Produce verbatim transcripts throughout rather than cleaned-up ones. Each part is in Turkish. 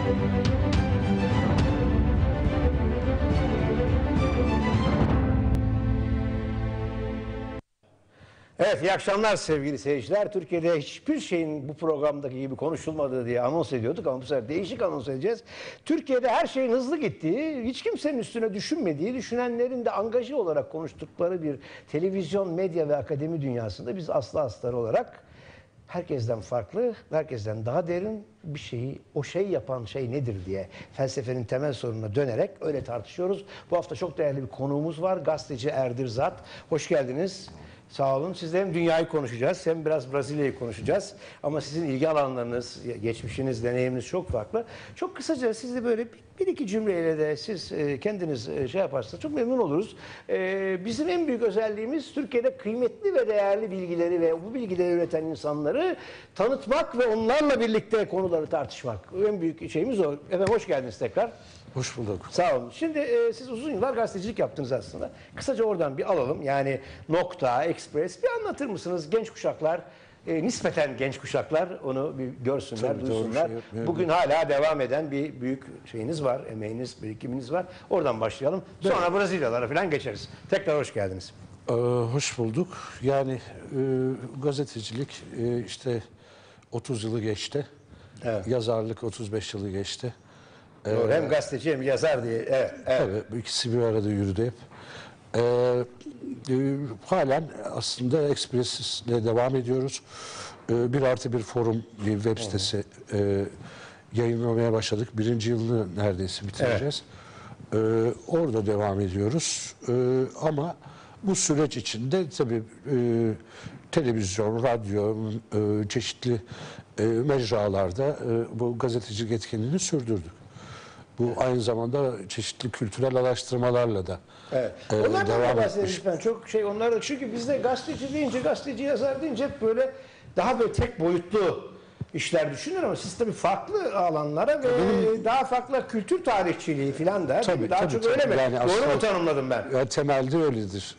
Evet, iyi akşamlar sevgili seyirciler. Türkiye'de hiçbir şeyin bu programdaki gibi konuşulmadığı diye anons ediyorduk ama bu sefer değişik anons edeceğiz. Türkiye'de her şeyin hızlı gittiği, hiç kimsenin üstüne düşünmediği, düşünenlerin de angaje olarak konuştukları bir televizyon, medya ve akademi dünyasında biz aslı astarı olarak herkesten farklı, herkesten daha derin bir şeyi, o şey yapan şey nedir diye felsefenin temel sorununa dönerek öyle tartışıyoruz. Bu hafta çok değerli bir konuğumuz var. Gazeteci Erdil Zat. Hoş geldiniz. Sağ olun. Sizle hem dünyayı konuşacağız hem biraz Brezilya'yı konuşacağız. Ama sizin ilgi alanlarınız, geçmişiniz, deneyiminiz çok farklı. Çok kısaca siz de böyle bir iki cümleyle de siz kendiniz şey yaparsanız çok memnun oluruz. Bizim en büyük özelliğimiz Türkiye'de kıymetli ve değerli bilgileri ve bu bilgileri üreten insanları tanıtmak ve onlarla birlikte konuları tartışmak. En büyük şeyimiz o. Efendim hoş geldiniz tekrar. Hoş bulduk. Sağ olun. Şimdi e, siz uzun yıllar gazetecilik yaptınız aslında. Kısaca oradan bir alalım. Yani Nokta, Express bir anlatır mısınız? Genç kuşaklar, e, nispeten genç kuşaklar onu bir görsünler, Tabii, duysunlar. Şey, Bugün hala devam eden bir büyük şeyiniz var, emeğiniz, birikiminiz var. Oradan başlayalım. Sonra evet. Brezilyalara falan geçeriz. Tekrar hoş geldiniz. Ee, hoş bulduk. Yani e, gazetecilik e, işte otuz yılı geçti. Evet. Yazarlık otuz beş yılı geçti. Doğru, hem gazeteci hem yazar diye. Evet, evet. Tabii bu ikisi bir arada yürüdü hep. Ee, e, halen aslında Express'le devam ediyoruz. Ee, bir artı bir forum bir web sitesi e, yayınlamaya başladık. Birinci yılını neredeyse bitireceğiz. Evet. Ee, orada devam ediyoruz. Ee, ama bu süreç içinde tabii e, televizyon, radyo, e, çeşitli e, mecralarda e, bu gazetecilik etkinliğini sürdürdük. Bu aynı zamanda çeşitli kültürel araştırmalarla da evet. e, Onlardan devam da etmiş. Ben çok şey onları çünkü bizde gazeteci deyince, gazeteci yazar deyince hep böyle daha böyle tek boyutlu işler düşünür ama siz tabii farklı alanlara ve Benim, daha farklı kültür tarihçiliği falan da tabii, daha tabii, çok tabii. öyle mi? Yani Doğru mu tanımladım ben? Ya, temelde öyledir.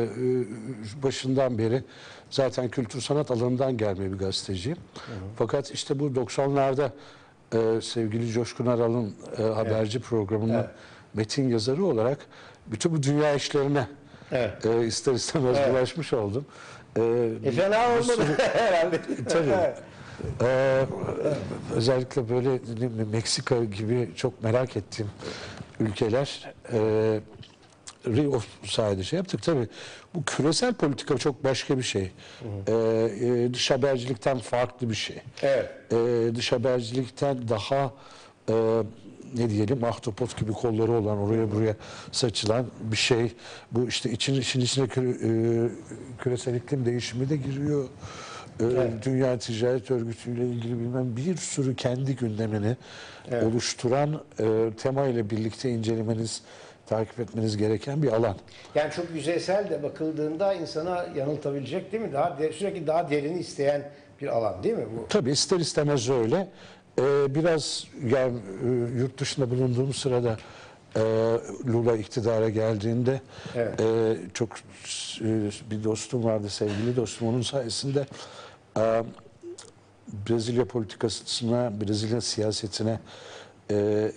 Ee, başından beri zaten kültür sanat alanından gelme bir gazeteciyim. Hı hı. Fakat işte bu doksanlarda Ee, sevgili Coşkun Aral'ın e, haberci evet. programının evet. metin yazarı olarak bütün bu dünya işlerine evet. e, ister istemez evet. bulaşmış oldum. Ee, e fena olmadı sürü, herhalde. Tabii. Evet. Ee, özellikle böyle Meksika gibi çok merak ettiğim ülkeler e, Rio sayede şey yaptık. Tabii bu küresel politika çok başka bir şey. Hı hı. Ee, dış habercilikten farklı bir şey. Evet. Ee, dış habercilikten daha e, ne diyelim ahtapot gibi kolları olan oraya buraya saçılan bir şey. Bu işte için, işin içine küre, e, küresel iklim değişimi de giriyor. Ee, evet. Dünya Ticaret Örgütü ile ilgili bilmem bir sürü kendi gündemini evet. oluşturan e, tema ile birlikte incelemeniz, takip etmeniz gereken bir alan. Yani çok yüzeysel de bakıldığında insana yanıltabilecek değil mi? Daha de, sürekli daha derini isteyen bir alan değil mi bu? Tabii ister istemez öyle. Ee, biraz yani e, yurt dışında bulunduğum sırada e, Lula iktidara geldiğinde evet. e, çok e, bir dostum vardı, sevgili dostum. Onun sayesinde e, Brezilya politikasına, Brezilya siyasetine e,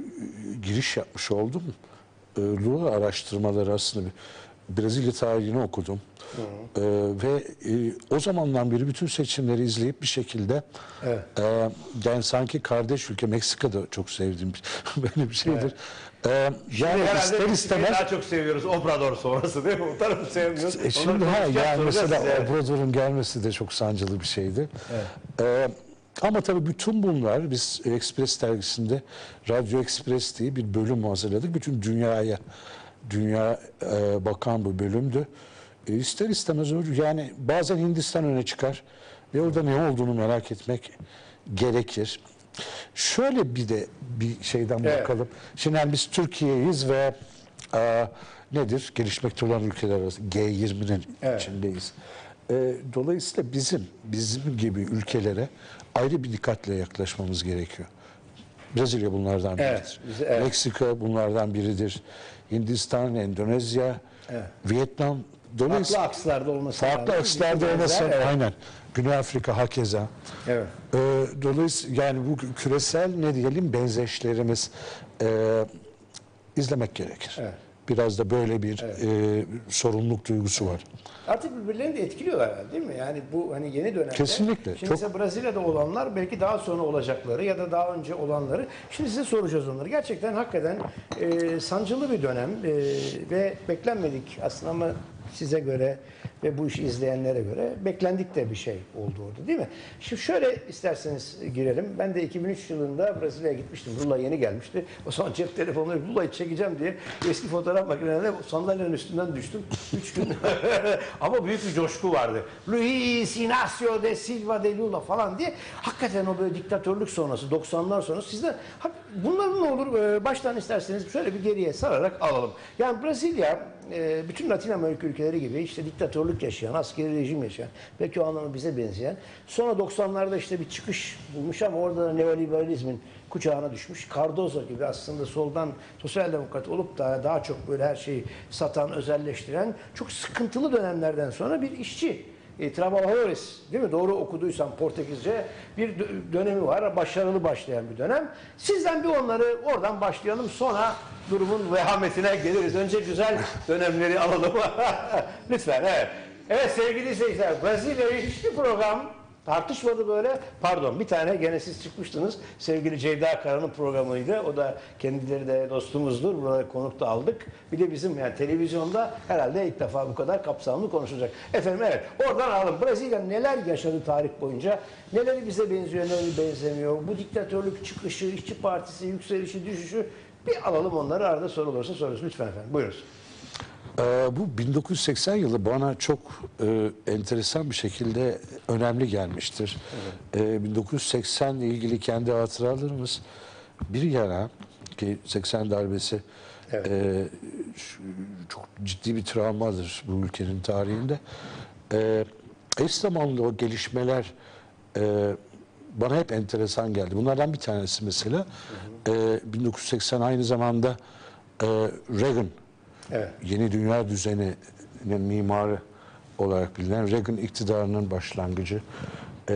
giriş yapmış oldum. Lula araştırmaları aslında Brezilya tarihini okudum. Hı hı. Ee, ve e, o zamandan beri bütün seçimleri izleyip bir şekilde evet. e, yani sanki kardeş ülke Meksika'da çok sevdiğim böyle bir şeydir. Evet. Ee, yani ister istemez daha çok seviyoruz Obrador sonrası değil mi? O tarafı sevmiyoruz. E, şimdi ha yani mesela yani. Obrador'un gelmesi de çok sancılı bir şeydi. Evet. Ee, Ama tabii bütün bunlar biz Express dergisinde Radyo Express diye bir bölüm hazırladık. Bütün dünyaya dünya e, bakan bu bölümdü. E, ister istemez yani bazen Hindistan öne çıkar ve orada ne olduğunu merak etmek gerekir. Şöyle bir de bir şeyden evet. bakalım. Şimdi yani biz Türkiye'yiz ve e, nedir? Gelişmekte olan ülkeler arasında G yirminin evet. içindeyiz. E, dolayısıyla bizim bizim gibi ülkelere ayrı bir dikkatle yaklaşmamız gerekiyor. Brezilya bunlardan biridir. Evet, bize, evet. Meksika bunlardan biridir. Hindistan, Endonezya, evet. Vietnam Dolayısıyla farklı akslarda olması farklı lazım. akslarda Benzer, olması, evet. aynen. Güney Afrika hakeza. Evet. Ee, dolayısıyla yani bu küresel ne diyelim benzeşlerimiz e, izlemek gerekir. Evet. Biraz da böyle bir e, sorumluluk duygusu var. Artık birbirlerini de etkiliyorlar herhalde, değil mi? Yani bu hani yeni dönemde. Kesinlikle, Şimdi çok- mesela Brezilya'da olanlar belki daha sonra olacakları ya da daha önce olanları. Şimdi size soracağız onları. Gerçekten hakikaten e, sancılı bir dönem e, ve beklenmedik aslında ama size göre ve bu işi izleyenlere göre beklendik de bir şey oldu orada, değil mi? Şimdi şöyle isterseniz girelim. Ben de iki bin üç yılında Brezilya'ya gitmiştim. Lula yeni gelmişti. O zaman cep telefonları Lula'yı çekeceğim diye eski fotoğraf makinelerine sandalyenin üstünden düştüm. Üç gün. Ama büyük bir coşku vardı. Luis Inácio de Silva de Lula falan diye. Hakikaten o böyle diktatörlük sonrası, doksanlar sonrası sizden bunların ne olur e, baştan isterseniz şöyle bir geriye sararak alalım. Yani Brezilya e, bütün Latin Amerika ülkeleri gibi işte diktatörlük yaşayan, askeri rejim yaşayan, belki o anlamda bize benzeyen. Sonra doksanlarda işte bir çıkış bulmuş ama orada da neoliberalizmin kucağına düşmüş. Cardozo gibi aslında soldan sosyal demokrat olup da daha çok böyle her şeyi satan, özelleştiren çok sıkıntılı dönemlerden sonra bir işçi. E, Trabalhadores, değil mi? Doğru okuduysam Portekizce bir dö- dönemi var. Başarılı başlayan bir dönem. Sizden bir onları oradan başlayalım. Sonra durumun vehametine geliriz. Önce güzel dönemleri alalım. Lütfen, evet. Evet sevgili izleyiciler, Brezilya'yı hiçbir program tartışmadı böyle. Pardon, bir tane gene siz çıkmıştınız. Sevgili Ceyda Kara'nın programıydı. O da kendileri de dostumuzdur. Burada konuk da aldık. Bir de bizim yani televizyonda herhalde ilk defa bu kadar kapsamlı konuşulacak. Efendim evet, oradan alalım. Brezilya neler yaşadı tarih boyunca? Neleri bize benziyor, neleri benzemiyor? Bu diktatörlük çıkışı, işçi partisi, yükselişi, düşüşü bir alalım onları. Arada soru olursa soruruz. Lütfen efendim. Buyurunuz. Ee, bu bin dokuz yüz seksen yılı bana çok e, enteresan bir şekilde önemli gelmiştir. Evet. Ee, bin dokuz yüz seksen ile ilgili kendi hatıralarımız bir yana ki seksen darbesi Evet. e, şu- çok ciddi bir travmadır bu ülkenin tarihinde. E, eş zamanlı o gelişmeler e, bana hep enteresan geldi. Bunlardan bir tanesi mesela hı hı. E, bin dokuz yüz seksen aynı zamanda e, Reagan Evet. yeni dünya düzeninin mimarı olarak bilinen Reagan iktidarının başlangıcı Ee, e,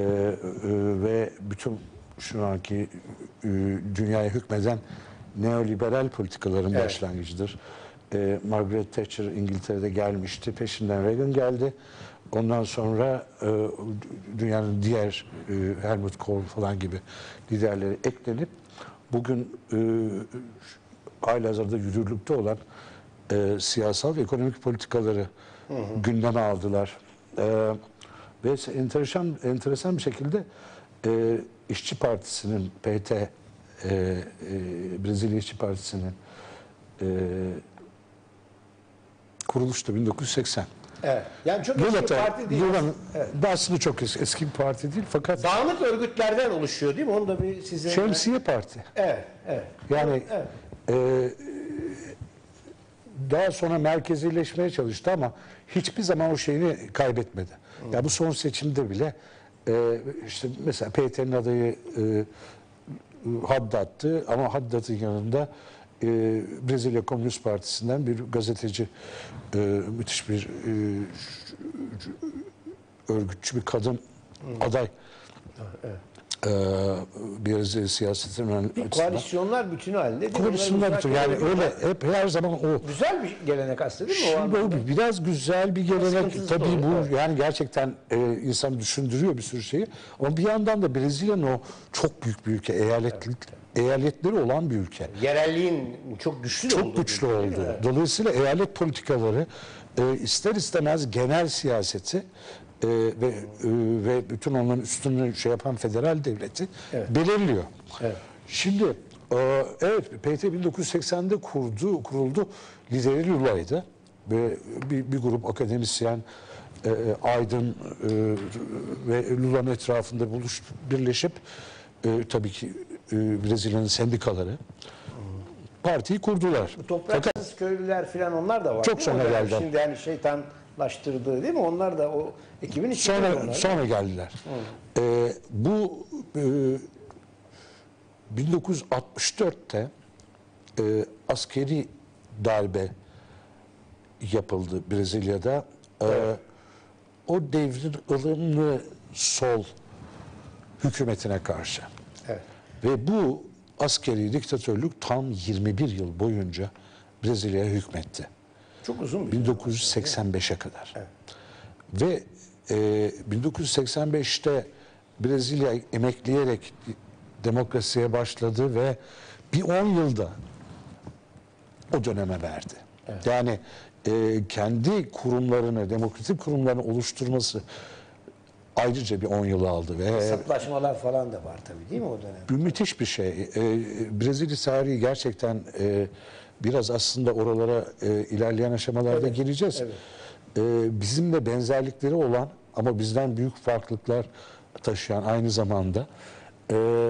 ve bütün şu anki e, dünyaya hükmeden neoliberal politikaların Evet. başlangıcıdır. Ee, Margaret Thatcher İngiltere'de gelmişti, peşinden Reagan geldi. Ondan sonra e, dünyanın diğer e, Helmut Kohl falan gibi liderleri eklenip bugün e, halihazırda yürürlükte olan e, siyasal ve ekonomik politikaları hı hı. gündeme aldılar. E, ve enteresan enteresan bir şekilde e, İşçi Partisi'nin P T e, e, Brezilya İşçi Partisi'nin e, kuruluştu bin dokuz yüz seksen. Evet. Yani çok eski Lula, parti değil. Lula'nın Evet. aslında çok eski, eski bir parti değil fakat Dağınık örgütlerden oluşuyor değil mi? Onu da bir size... Şemsiye Parti. Evet, evet. Yani Evet. e, daha sonra merkezileşmeye çalıştı ama hiçbir zaman o şeyini kaybetmedi. Ya yani bu son seçimde bile e, işte mesela P T'nin adayı e, Haddad'tı ama Haddad'ın yanında e, Brezilya Komünist Partisi'nden bir gazeteci, e, müthiş bir e, örgütçü bir kadın aday. Evet. Ee, bir siyasetin önemli Bir koalisyonlar bütünü halinde. değil mi? Koalisyonlar Onların bütünü yani müzakere öyle var. hep her zaman o. Güzel bir gelenek aslında değil mi? O Şimdi anlamda? o biraz güzel bir gelenek. sıkıntısı Tabii doğru, bu evet. yani gerçekten e, insan düşündürüyor bir sürü şeyi. Ama bir yandan da Brezilya'nın o çok büyük bir ülke, eyaletlik, eyaletleri olan bir ülke. Yerelliğin çok güçlü Çok olduğu güçlü bir ülke, değil mi? oldu. Evet. Dolayısıyla eyalet politikaları e, ister istemez genel siyaseti e, ve e, ve bütün onların üstünü şey yapan federal devleti Evet. belirliyor. Evet. Şimdi e, evet P T bin dokuz yüz seksende kurdu kuruldu. Lideri Lula'ydı ve bir, bir grup akademisyen e, aydın e, ve Lula'nın etrafında buluş birleşip e, tabii ki e, Brezilya'nın sendikaları partiyi kurdular. Topraksız köylüler falan onlar da var. Çok değil mi? sonra O da geldiler. Şimdi yani şeytanlaştırdığı değil mi? Onlar da o ekibin içinde Sonra onlar. sonra geldiler. Ee, bu e, bin dokuz yüz altmış dörtte e, askeri darbe yapıldı Brezilya'da. Evet. O devrin ılımlı sol hükümetine karşı. Evet. Ve bu askeri diktatörlük tam yirmi bir yıl boyunca Brezilya'ya hükmetti. Çok uzun bir bin dokuz yüz seksen beşe kadar. Evet. Ve e, bin dokuz yüz seksen beşte Brezilya emekleyerek demokrasiye başladı ve bir on yılda o döneme verdi. Evet. Yani e, kendi kurumlarını, demokratik kurumlarını oluşturması ayrıca bir on yıl aldı. Ve hesaplaşmalar falan da var tabii değil mi o dönem? müthiş bir şey. E, Brezilya tarihi gerçekten e, biraz aslında oralara e, ilerleyen aşamalarda Evet, gireceğiz. evet. E, bizimle benzerlikleri olan ama bizden büyük farklılıklar taşıyan aynı zamanda e,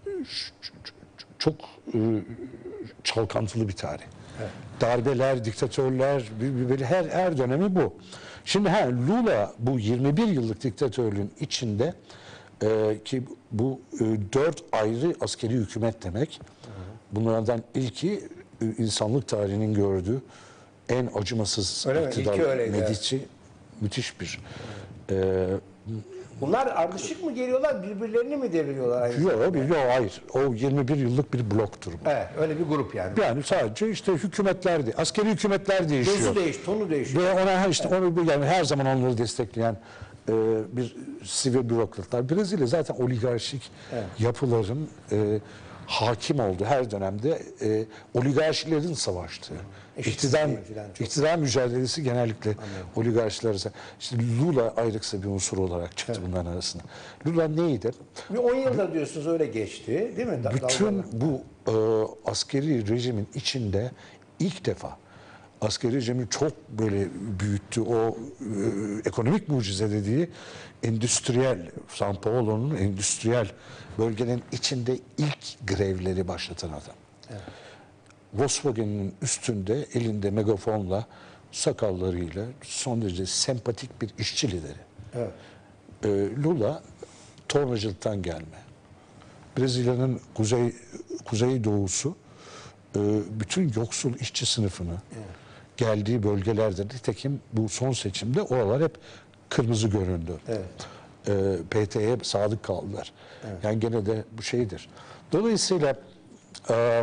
çok e, çalkantılı bir tarih. Evet. Darbeler, diktatörler, böyle her her dönemi bu. Şimdi ha, Lula bu yirmi bir yıllık diktatörlüğün içinde e, ki bu e, dört ayrı askeri hükümet demek. Hı hı. Bunlardan ilki e, insanlık tarihinin gördüğü en acımasız öyle iktidar Medici, müthiş bir. E, Bunlar ardışık mı geliyorlar, birbirlerini mi deviriyorlar? Yok, yok, hayır. O yirmi bir yıllık bir bloktur bu. Evet, öyle bir grup yani. Yani sadece işte hükümetler, de, askeri hükümetler değişiyor. Dozu değiş, tonu değişiyor. Ve ona işte evet. onu yani her zaman onları destekleyen e, bir sivil bürokratlar. Brezilya zaten oligarşik evet. yapıların e, hakim olduğu her dönemde e, oligarşilerin savaştığı. İktidar, iktidar mücadelesi genellikle Anladım. oligarşiler. İşte Lula ayrıksa bir unsur olarak çıktı evet. bunların arasında. Lula neydi? Bir on yılda diyorsunuz öyle geçti değil mi? Bütün bu e, askeri rejimin içinde ilk defa askeri rejimi çok böyle büyüttü. O e, ekonomik mucize dediği endüstriyel, São Paulo'nun endüstriyel bölgenin içinde ilk grevleri başlatan adam. Evet. Volkswagen'in üstünde elinde megafonla, sakallarıyla son derece sempatik bir işçi lideri. Evet. E, Lula tornacılıktan gelme. Brezilya'nın kuzey kuzey doğusu e, bütün yoksul işçi sınıfını evet. geldiği bölgelerde nitekim bu son seçimde oralar hep kırmızı göründü. Evet. E, P T'ye sadık kaldılar. Evet. Yani gene de bu şeydir. Dolayısıyla e,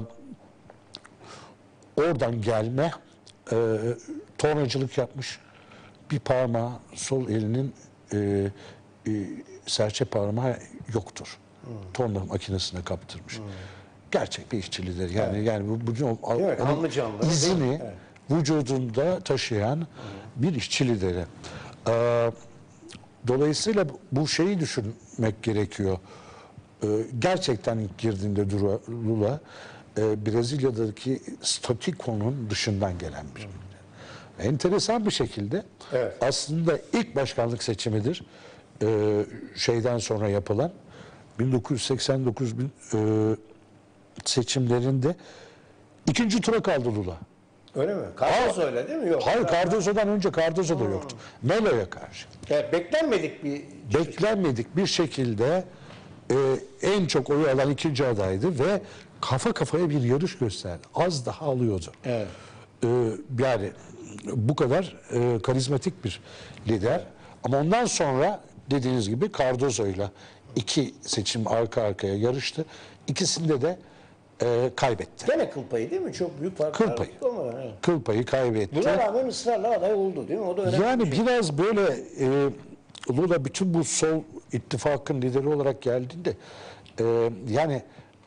oradan gelme e, tornacılık yapmış, bir parmağı sol elinin e, e, serçe parmağı yoktur. Hmm. Torna makinesine kaptırmış. Hmm. Gerçek bir işçilidir. Yani evet. yani bu bütün evet, onun canlı, izini evet. vücudunda taşıyan hmm. bir işçi lideri. Ee, dolayısıyla bu şeyi düşünmek gerekiyor. Ee, gerçekten ilk girdiğinde Lula e, Brezilya'daki statükonun dışından gelen bir. Hmm. Enteresan bir şekilde evet. aslında ilk başkanlık seçimidir. Ee, şeyden sonra yapılan bin dokuz yüz seksen dokuz bin, e, seçimlerinde ikinci tura kaldı Lula. Öyle mi? Cardozo öyle değil mi? Yok. Hayır, Cardozo'dan önce Cardozo da hmm. yoktu. Melo'ya karşı. Yani beklenmedik bir beklenmedik bir şekilde e, en çok oyu alan ikinci adaydı ve kafa kafaya bir yarış gösterdi. Az daha alıyordu. Evet. E, yani bu kadar e, karizmatik bir lider. Ama ondan sonra dediğiniz gibi Cardozo'yla iki seçim arka arkaya yarıştı. İkisinde de e, kaybetti. Gene kıl payı değil mi? Çok büyük fark. Kıl payı. Evet. Kıl payı kaybetti. Buna rağmen ısrarla aday oldu değil mi? O da önemli. Yani şey. biraz böyle e, Lula bütün bu sol ittifakın lideri olarak geldiğinde e, yani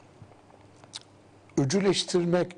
öcüleştirmek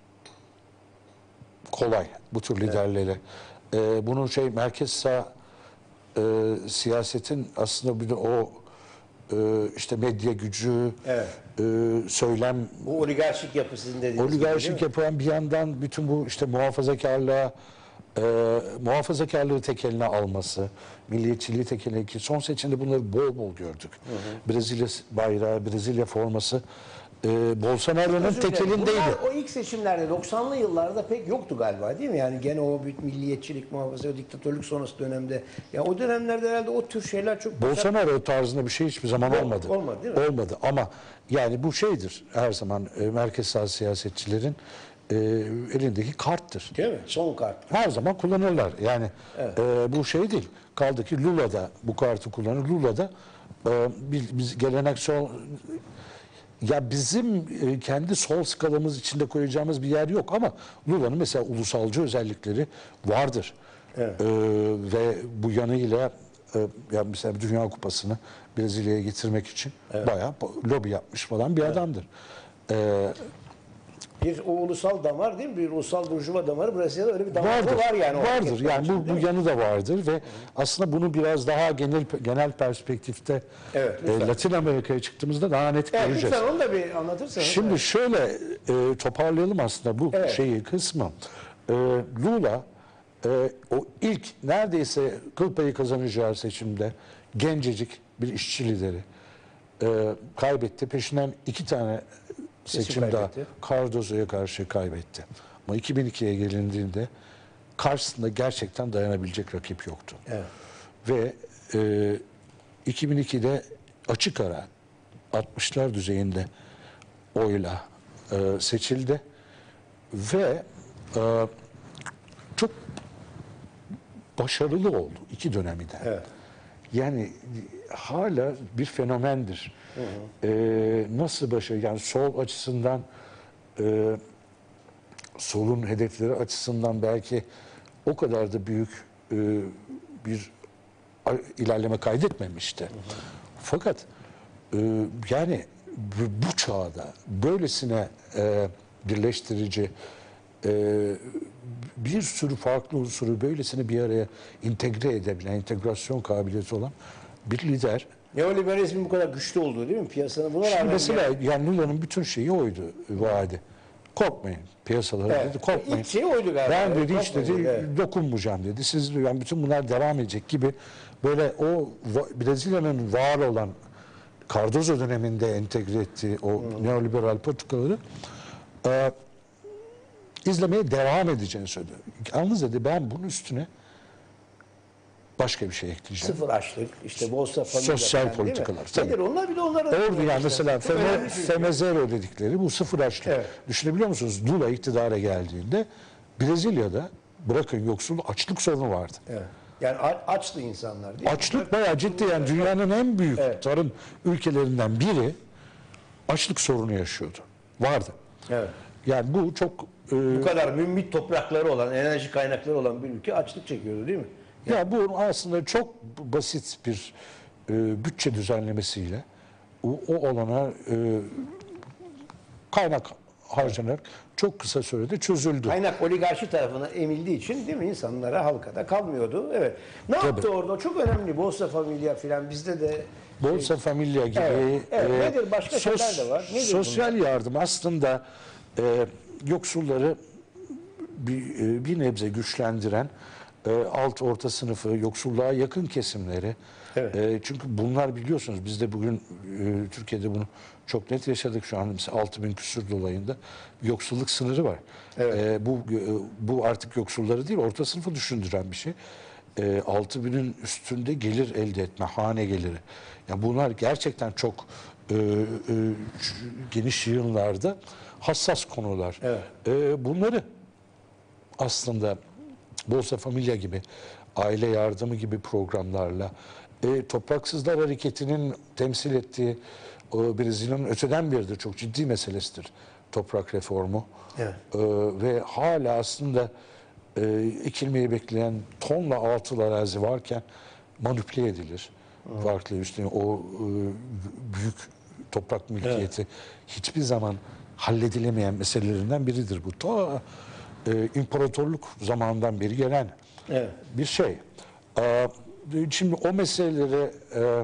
kolay bu tür liderleri. Evet. E, bunun şey merkez sağ e, siyasetin aslında bir de o e, işte medya gücü, evet. e, söylem... Bu oligarşik yapı sizin dediğiniz Oligarşik yapılan bir yandan bütün bu işte muhafazakarlığa, e, muhafazakarlığı tek eline alması, milliyetçiliği tek eline, ki son seçimde bunları bol bol gördük. Hı hı. Brezilya bayrağı, Brezilya forması e, Bolsonaro'nun tek elindeydi. Bunlar o ilk seçimlerde doksanlı yıllarda pek yoktu galiba değil mi? Yani gene o büyük milliyetçilik, muhafaza, o diktatörlük sonrası dönemde. Ya o dönemlerde herhalde o tür şeyler çok... Bolsonaro tarzında bir şey hiçbir zaman olmadı. Olmadı değil mi? Olmadı ama yani bu şeydir her zaman e, merkez sağ siyasetçilerin e, elindeki karttır. Değil mi? Son kart. Her zaman kullanırlar. Yani Evet. e, bu şey değil. Kaldı ki Lula'da bu kartı kullanır. Lula'da e, biz, biz geleneksel, ya bizim e, kendi sol skalamız içinde koyacağımız bir yer yok ama Lula'nın mesela ulusalcı özellikleri vardır. Evet. E, ve bu yanıyla e, ya mesela Dünya Kupası'nı Brezilya'ya getirmek için bayağı lobi yapmış falan bir adamdır. E, Bir o ulusal damar değil mi? Bir ulusal burjuva damarı Brezilya'da öyle bir damar Vardır. var yani. o Vardır. hareketler Yani için, bu, değil bu mi? yanı da vardır ve aslında bunu biraz daha genel genel perspektifte Evet, e, lütfen. Latin Amerika'ya çıktığımızda daha net Evet, göreceğiz. lütfen onu da bir anlatırsanız. Şimdi Evet. şöyle e, toparlayalım aslında bu Evet. şeyi kısmı. E, Lula e, o ilk neredeyse kıl payı kazanacağı seçimde gencecik bir işçi lideri e, kaybetti. Peşinden iki tane seçim daha kaybetti. Cardozo'ya karşı kaybetti. Ama iki bin ikiye gelindiğinde karşısında gerçekten dayanabilecek rakip yoktu. Evet. Ve e, iki bin ikide açık ara altmışlar düzeyinde oyla e, seçildi ve e, çok başarılı oldu iki dönemi de. Evet. Yani hala bir fenomendir. Hı hı. E, nasıl başarı? Yani sol açısından e, solun hedefleri açısından belki o kadar da büyük e, bir ilerleme kaydetmemişti. Hı hı. Fakat e, yani bu çağda böylesine e, birleştirici e, bir sürü farklı unsuru böylesine bir araya entegre edebilen, entegrasyon kabiliyeti olan bir lider. Neoliberalizmin bu kadar güçlü olduğu değil mi? Piyasanın buna Şimdi rağmen. mesela yani- yani Lula'nın bütün şeyi oydu, vaadi. Korkmayın piyasalara Evet. dedi, korkmayın. İlk şey oydu galiba. Ben Evet, dedi hiç dedi korkmayın, evet. dokunmayacağım dedi. Siz yani bütün bunlar devam edecek gibi böyle o va- Brezilya'nın var olan Cardozo döneminde entegre ettiği o Hmm. neoliberal politikaları e, izlemeye devam edeceğini söyledi. Yalnız dedi ben bunun üstüne başka bir şey ekleyeceğim. Sıfır açlık, işte Bolsa familya Sosyal falan, değil mi? politikalar, tabii. Nedir onlar bir de onlara. Orada yani mesela Çok Feme, önemli çünkü. Femezero dedikleri bu sıfır açlık. Evet. Düşünebiliyor musunuz? Lula iktidara geldiğinde Brezilya'da bırakın yoksul açlık sorunu vardı. Evet. Yani a- açtı insanlar değil mi? Açlık bayağı ciddi, yani dünyanın en büyük Evet. tarım ülkelerinden biri açlık sorunu yaşıyordu. Vardı. Evet. Yani bu çok e, Bu kadar mümbit toprakları olan, enerji kaynakları olan bir ülke açlık çekiyordu değil mi? ya bu aslında çok basit bir e, bütçe düzenlemesiyle o, o olana e, kaynak harcanarak çok kısa sürede çözüldü. Kaynak oligarşi tarafına emildiği için değil mi insanlara, halka da kalmıyordu. Evet. Ne yaptı orada? Çok önemli. Bolsa Familya filan bizde de Bolsa Familya gibi Evet, evet. e, Nedir? Başka şeyler de var. Nedir sosyal yardım aslında e, yoksulları bir, e, bir nebze güçlendiren e, alt orta sınıfı, yoksulluğa yakın kesimleri. Evet. E, çünkü bunlar biliyorsunuz biz de bugün e, Türkiye'de bunu çok net yaşadık şu an mesela altı bin küsur dolayında yoksulluk sınırı var. Evet. E, bu e, bu artık yoksulları değil orta sınıfı düşündüren bir şey. E, altı binin üstünde gelir elde etme, hane geliri. Yani bunlar gerçekten çok e, e, geniş yığınlarda hassas konular. Evet. E, bunları aslında Bolsa Familya gibi, aile yardımı gibi programlarla e, Topraksızlar Hareketi'nin temsil ettiği o Brezilya'nın öteden beridir çok ciddi meselesidir toprak reformu. Evet. E, ve hala aslında e, ekilmeyi bekleyen tonla altıl arazi varken manipüle edilir. Farklı üstüne o e, büyük toprak mülkiyeti hiçbir zaman halledilemeyen meselelerinden biridir bu. Ta e, imparatorluk zamanından beri gelen Evet. bir şey. E, şimdi o meselelere e,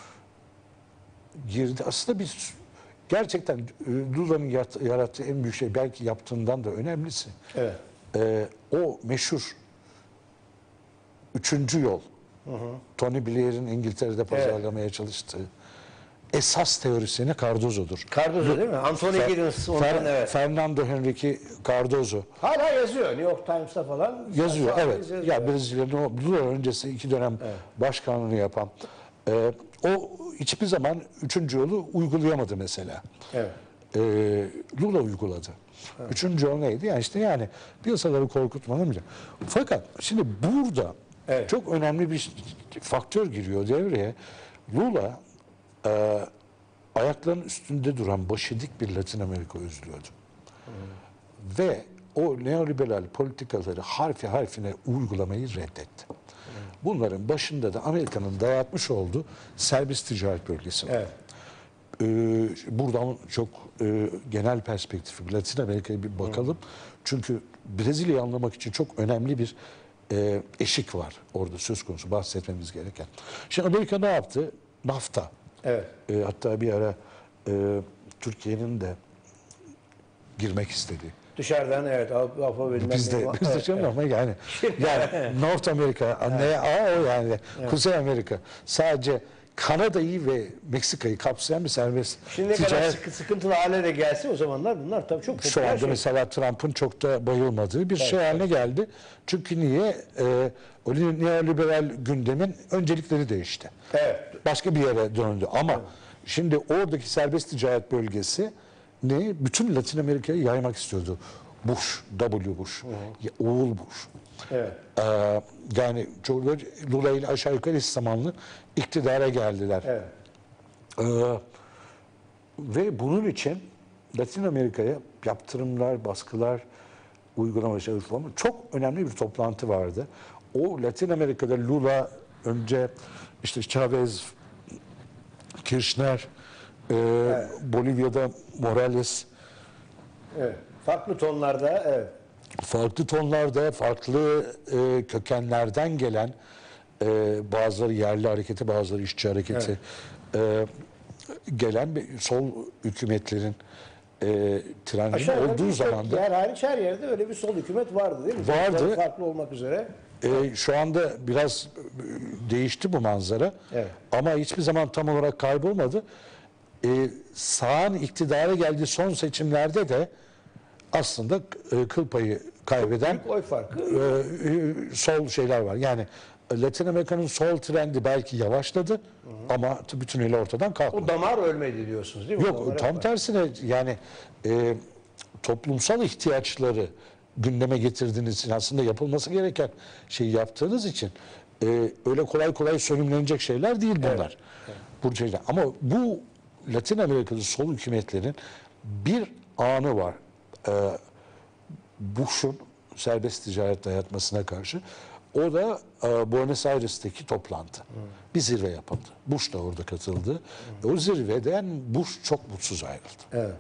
girdi. Aslında biz gerçekten e, Lula'nın yat- yarattığı en büyük şey belki yaptığından da önemlisi. Evet. E, o meşhur üçüncü yol. Tony Blair'in İngiltere'de pazarlamaya çalıştığı esas teorisyeni Cardozo'dur. Cardozo değil mi? Anthony Fer- Giddens ondan Fer- evet. Fernando Henrique Cardozo Hala yazıyor New York Times'ta falan. yazıyor. Sağ- Evet. yazıyor. Ya Brezilya'nın o Lula öncesi iki dönem başkanlığını yapan e, o hiçbir zaman üçüncü yolu uygulayamadı mesela. Evet. e, Lula uyguladı. Evet. Üçüncü o neydi? Yani işte yani piyasaları korkutmanın bile. Fakat şimdi burada evet. çok önemli bir faktör giriyor devreye. Lula e, ayaklarının üstünde duran başı dik bir Latin Amerika özlüyordu. Hmm. Ve o neoliberal politikaları harfi harfine uygulamayı reddetti. Hmm. Bunların başında da Amerika'nın dayatmış olduğu serbest ticaret bölgesi var. Evet. Ee, buradan çok e, genel perspektifi Latin Amerika'ya bir bakalım. Hmm. Çünkü Brezilya'yı anlamak için çok önemli bir e, eşik var orada söz konusu bahsetmemiz gereken. Şimdi Amerika ne yaptı? NAFTA. Evet. E, hatta bir ara e, Türkiye'nin de girmek istediği. Dışarıdan evet Avrupa bilmem biz de biz de evet, evet. ama yani yani North Amerika ne evet. o yani evet. Kuzey Amerika sadece Kanada'yı ve Meksika'yı kapsayan bir serbest Şimdi ticaret. Kadar sıkı, sıkıntılı hale de gelse o zamanlar bunlar tabii çok şu anda şey. Mesela Trump'ın çok da bayılmadığı bir evet, şey haline evet. geldi. Çünkü niye? Ee, o neoliberal gündemin öncelikleri değişti. Evet. Başka bir yere döndü ama evet. şimdi oradaki serbest ticaret bölgesi ne? Bütün Latin Amerika'yı yaymak istiyordu. Bush, W. Bush, hı hı. oğul Bush. Evet. Ee, yani Lula ile aşağı yukarı eş zamanlı iktidara geldiler. Evet. Ee, ve bunun için Latin Amerika'ya yaptırımlar, baskılar, uygulama çalışmaları çok önemli bir toplantı vardı. O Latin Amerika'da Lula önce işte Chavez, Kirchner, e, evet. Bolivya'da Morales. Evet. Farklı tonlarda, evet. Farklı tonlarda, farklı e, kökenlerden gelen e, bazıları yerli hareketi, bazıları işçi hareketi evet. e, gelen bir sol hükümetlerin e, trendinin olduğu zaman da yer hariç her yerde öyle bir sol hükümet vardı değil mi? Vardı. Sonuçları farklı olmak üzere. E, şu anda biraz değişti bu manzara. Evet. Ama hiçbir zaman tam olarak kaybolmadı. E, sağın iktidara geldiği son seçimlerde de aslında e, kıl payı kaybeden oy farkı. E, sol şeyler var. Yani Latin Amerika'nın sol trendi belki yavaşladı hı hı. ama bütünüyle ortadan kalkmadı. O damar ölmedi diyorsunuz değil mi? Yok Damar tam var. Tersine yani e, toplumsal ihtiyaçları gündeme getirdiğiniz için aslında yapılması gereken şeyi yaptığınız için e, öyle kolay kolay sönümlenecek şeyler değil bunlar. Evet. Evet. Bu şeyler. Ama bu Latin Amerika'da sol hükümetlerin bir anı var. E, Bush'un serbest ticaret dayatmasına karşı. O da e, Buenos Aires'teki toplantı. Hmm. Bir zirve yapıldı. Bush da orada katıldı. Hmm. O zirveden Bush çok mutsuz ayrıldı. Evet.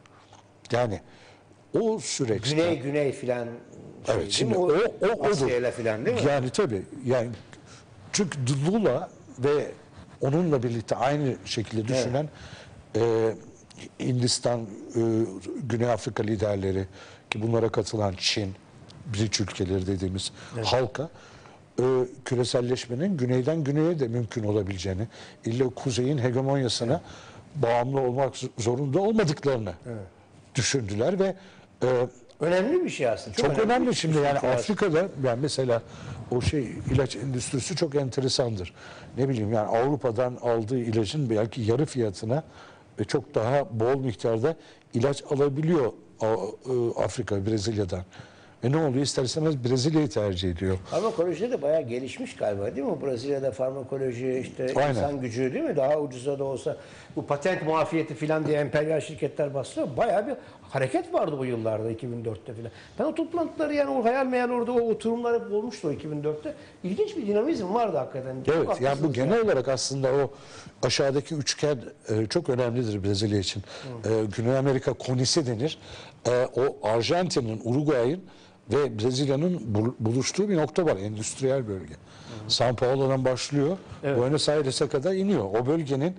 Yani o süreçte... Güney güney filan şey, evet, şimdi o, o, Asya'yla filan değil mi? Yani tabii. Yani, çünkü Lula ve onunla birlikte aynı şekilde düşünen evet. e, Hindistan, e, Güney Afrika liderleri ki bunlara katılan Çin, Briç ülkeleri dediğimiz evet. halka e, küreselleşmenin güneyden güneye de mümkün olabileceğini, illa kuzeyin hegemonyasına evet. bağımlı olmak zorunda olmadıklarını evet. düşündüler ve e, önemli bir şey aslında. Çok, çok önemli, önemli şimdi yani Afrika'da yani mesela o şey ilaç endüstrisi çok enteresandır. Ne bileyim yani Avrupa'dan aldığı ilacın belki yarı fiyatına ve çok daha bol miktarda ilaç alabiliyor Afrika, Brezilya'dan. E ne oluyor? İster istemez Brezilya'yı tercih ediyor. Farmakoloji de bayağı gelişmiş galiba değil mi? Brezilya'da farmakoloji işte aynen. insan gücü değil mi? Daha ucuza da olsa bu patent muafiyeti falan diye emperyal şirketler bastırıyor. Bayağı bir hareket vardı bu yıllarda iki bin dörtte falan. Ben o toplantıları yani o hayal meyal orada o oturumlar hep olmuştu o iki bin dörtte. İlginç bir dinamizm vardı hakikaten. Evet çok yani bu genel yani. olarak aslında o aşağıdaki üçgen e, çok önemlidir Brezilya için. E, Güney Amerika konisi denir. E, o Arjantin'in, Uruguay'ın ve Brezilya'nın buluştuğu bir nokta var. Endüstriyel bölge. Hı. São Paulo'dan başlıyor. Evet. Buenos Aires'e kadar iniyor. O bölgenin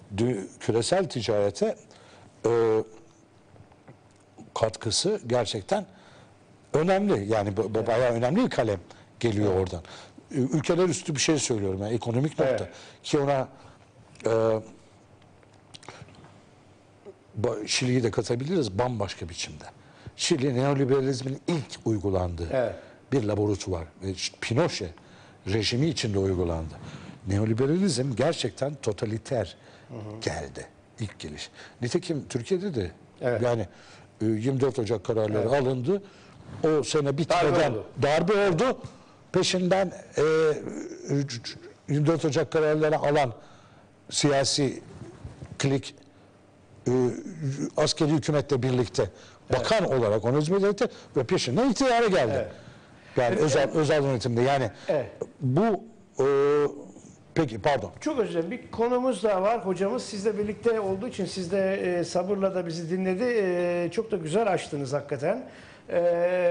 küresel ticarete e, katkısı gerçekten önemli. Yani evet. bayağı önemli bir kalem geliyor evet. oradan. Ülkeler üstü bir şey söylüyorum. Yani ekonomik nokta. Evet. Ki ona e, Şili'yi de katabiliriz bambaşka biçimde. Şili neoliberalizmin ilk uygulandığı evet. bir laboratuvar ve Pinochet rejimi içinde uygulandı. Neoliberalizm gerçekten totaliter hı hı. geldi ilk geliş. Nitekim Türkiye'de de Evet. Yani e, yirmi dört Ocak kararları evet. alındı. O sene bitmeden darbe oldu. darbe oldu. Peşinden e, yirmi dört Ocak kararları alan siyasi klik e, askeri hükümetle birlikte bakan evet. olarak ona hizmet etti ve peşinden iktidara geldi. Evet. Yani evet. özel özel yönetimde yani evet. bu e, peki pardon. Çok özür dilerim. Bir konumuz daha var. Hocamız sizle birlikte olduğu için siz de e, sabırla da bizi dinledi. E, çok da güzel açtınız hakikaten. E,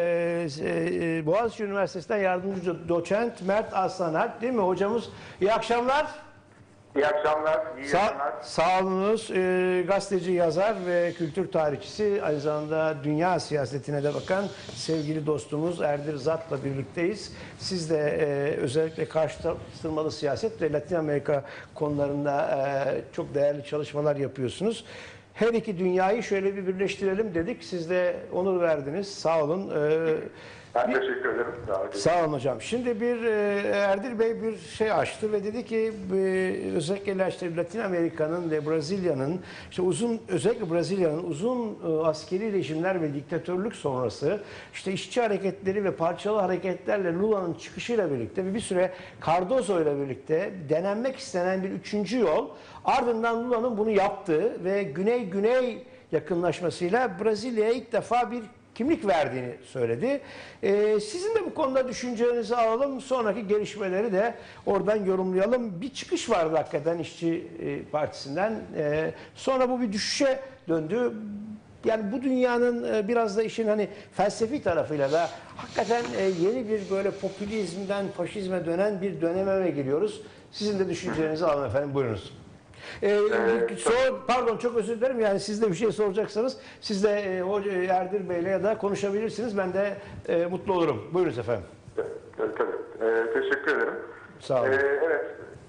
e, Boğaziçi Üniversitesi'nden yardımcı doçent Mert Aslanalp değil mi hocamız? İyi akşamlar. İyi akşamlar, iyi Sa yayınlar. Sağ olunuz. E, gazeteci, yazar ve kültür tarihçisi, aynı zamanda dünya siyasetine de bakan sevgili dostumuz Erdir Zat'la birlikteyiz. Siz de e, özellikle karşılaştırmalı siyaset ve Latin Amerika konularında e, çok değerli çalışmalar yapıyorsunuz. Her iki dünyayı şöyle bir birleştirelim dedik. Siz de onur verdiniz. Sağ olun. E, Ben bir, teşekkür ederim. Sağ olun hocam. Şimdi bir e, Erdir Bey bir şey açtı ve dedi ki e, özellikle işte Latin Amerika'nın ve Brezilya'nın işte uzun özellikle Brezilya'nın uzun e, askeri rejimler ve diktatörlük sonrası işte işçi hareketleri ve parçalı hareketlerle Lula'nın çıkışıyla birlikte ve bir süre Cardozo ile birlikte denenmek istenen bir üçüncü yol, ardından Lula'nın bunu yaptığı ve Güney-Güney yakınlaşmasıyla Brezilya'ya ilk defa bir kimlik verdiğini söyledi. Ee, sizin de bu konuda düşüncelerinizi alalım. Sonraki gelişmeleri de oradan yorumlayalım. Bir çıkış vardı hakikaten İşçi Partisi'nden. Ee, sonra bu bir düşüşe döndü. Yani bu dünyanın e, biraz da işin hani felsefi tarafıyla da hakikaten e, yeni bir böyle popülizmden faşizme dönen bir döneme geliyoruz. Sizin de düşüncelerinizi alalım efendim. Buyurunuz. Ee, ee, sor, pardon çok özür dilerim, yani siz de bir şey soracaksanız siz de e, Hoca Erdir Bey'le ya da konuşabilirsiniz, ben de e, mutlu olurum. Buyurunuz efendim. Tabii, tabii. Ee, teşekkür ederim. Sağ olun. Ee, evet,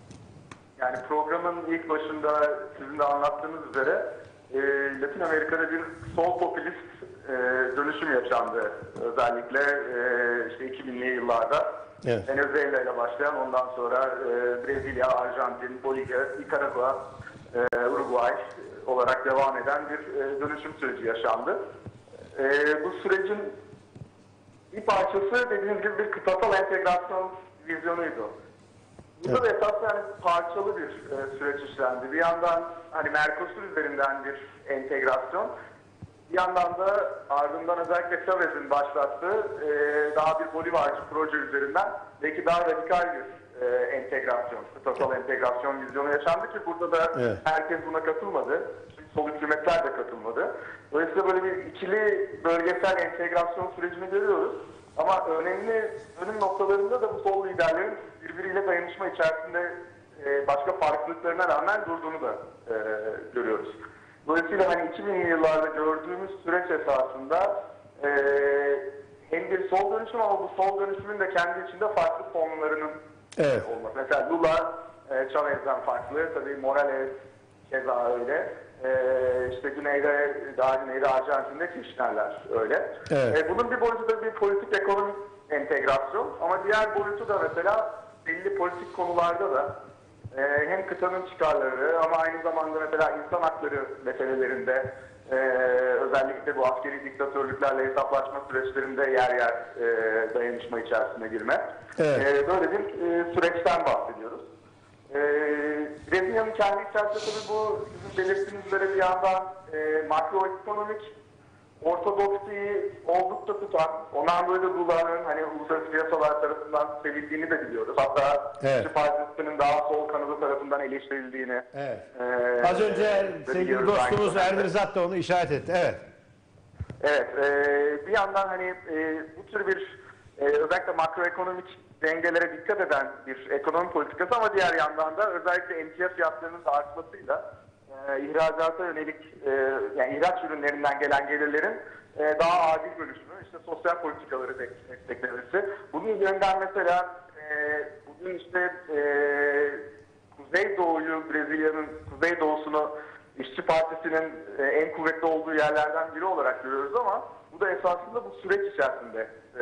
yani programın ilk başında sizin de anlattığınız üzere e, Latin Amerika'da bir sol popülist e, dönüşüm yaşandı. Özellikle e, işte iki binli yıllarda. Evet. Venezuela ile başlayan, ondan sonra e, Brezilya, Arjantin, Bolivya, Nikaragua, e, Uruguay olarak devam eden bir e, dönüşüm süreci yaşandı. E, bu sürecin bir parçası dediğiniz gibi bir kıtasal entegrasyon vizyonuydu. Burada evet. da esas yani parçalı bir e, süreç işlendi. Bir yandan hani Mercosur üzerinden bir entegrasyon, bir yandan da ardından özellikle Chávez'in başlattığı e, daha bir Bolivarcı proje üzerinden belki daha radikal bir e, entegrasyon, kıtasal entegrasyon vizyonu yaşandı ki burada da evet. herkes buna katılmadı. Sol hükümetler de katılmadı. Dolayısıyla böyle bir ikili bölgesel entegrasyon sürecini görüyoruz. Ama önemli dönüm noktalarında da bu sol liderlerin birbiriyle dayanışma içerisinde e, başka farklılıklarına rağmen durduğunu da e, görüyoruz. Dolayısıyla hani iki binli yıllarda gördüğümüz süreç esasında e, hem bir sol dönüşüm ama bu sol dönüşümün de kendi içinde farklı formlarının evet. olması. Mesela Lula, e, Chávez'den farklı, tabii Morales keza öyle. E, işte güneyde, daha güneyde Arjantin'de Kirchner'ler öyle. Evet. E, bunun bir boyutu da bir politik ekonomik entegrasyon ama diğer boyutu da mesela belli politik konularda da hem kıtanın çıkarları ama aynı zamanda mesela insan hakları meselelerinde e, özellikle bu askeri diktatörlüklerle hesaplaşma süreçlerinde yer yer e, dayanışma içerisine girme. Evet. E, böyle bir e, süreçten bahsediyoruz. E, Brezilya'nın kendi içerisinde tabii bu sizin belirttiğiniz üzere bir yandan e, makroekonomik ortodoksiyi oldukça tutan, ondan böyle Lula'nın hani uluslararası piyasalar tarafından sevildiğini de biliyoruz. Hatta evet. İşçi Partisi'nin daha sol kanadı tarafından eleştirildiğini. Evet. E, Az önce sevgili dostumuz Erdir Zat da onu işaret etti. Evet. Evet. E, bir yandan hani e, bu tür bir e, özellikle makroekonomik dengelere dikkat eden bir ekonomi politikası ama diğer yandan da özellikle emtia fiyatlarının da artmasıyla e, ihracata yönelik e, yani ihraç ürünlerinden gelen gelirlerin e, daha adil bölüşümü, işte sosyal politikaları desteklemesi. Bunun üzerinden mesela e, bugün işte e, Kuzeydoğu'yu, Brezilya'nın Kuzeydoğu'sunu İşçi Partisi'nin e, en kuvvetli olduğu yerlerden biri olarak görüyoruz ama bu da esasında bu süreç içerisinde e,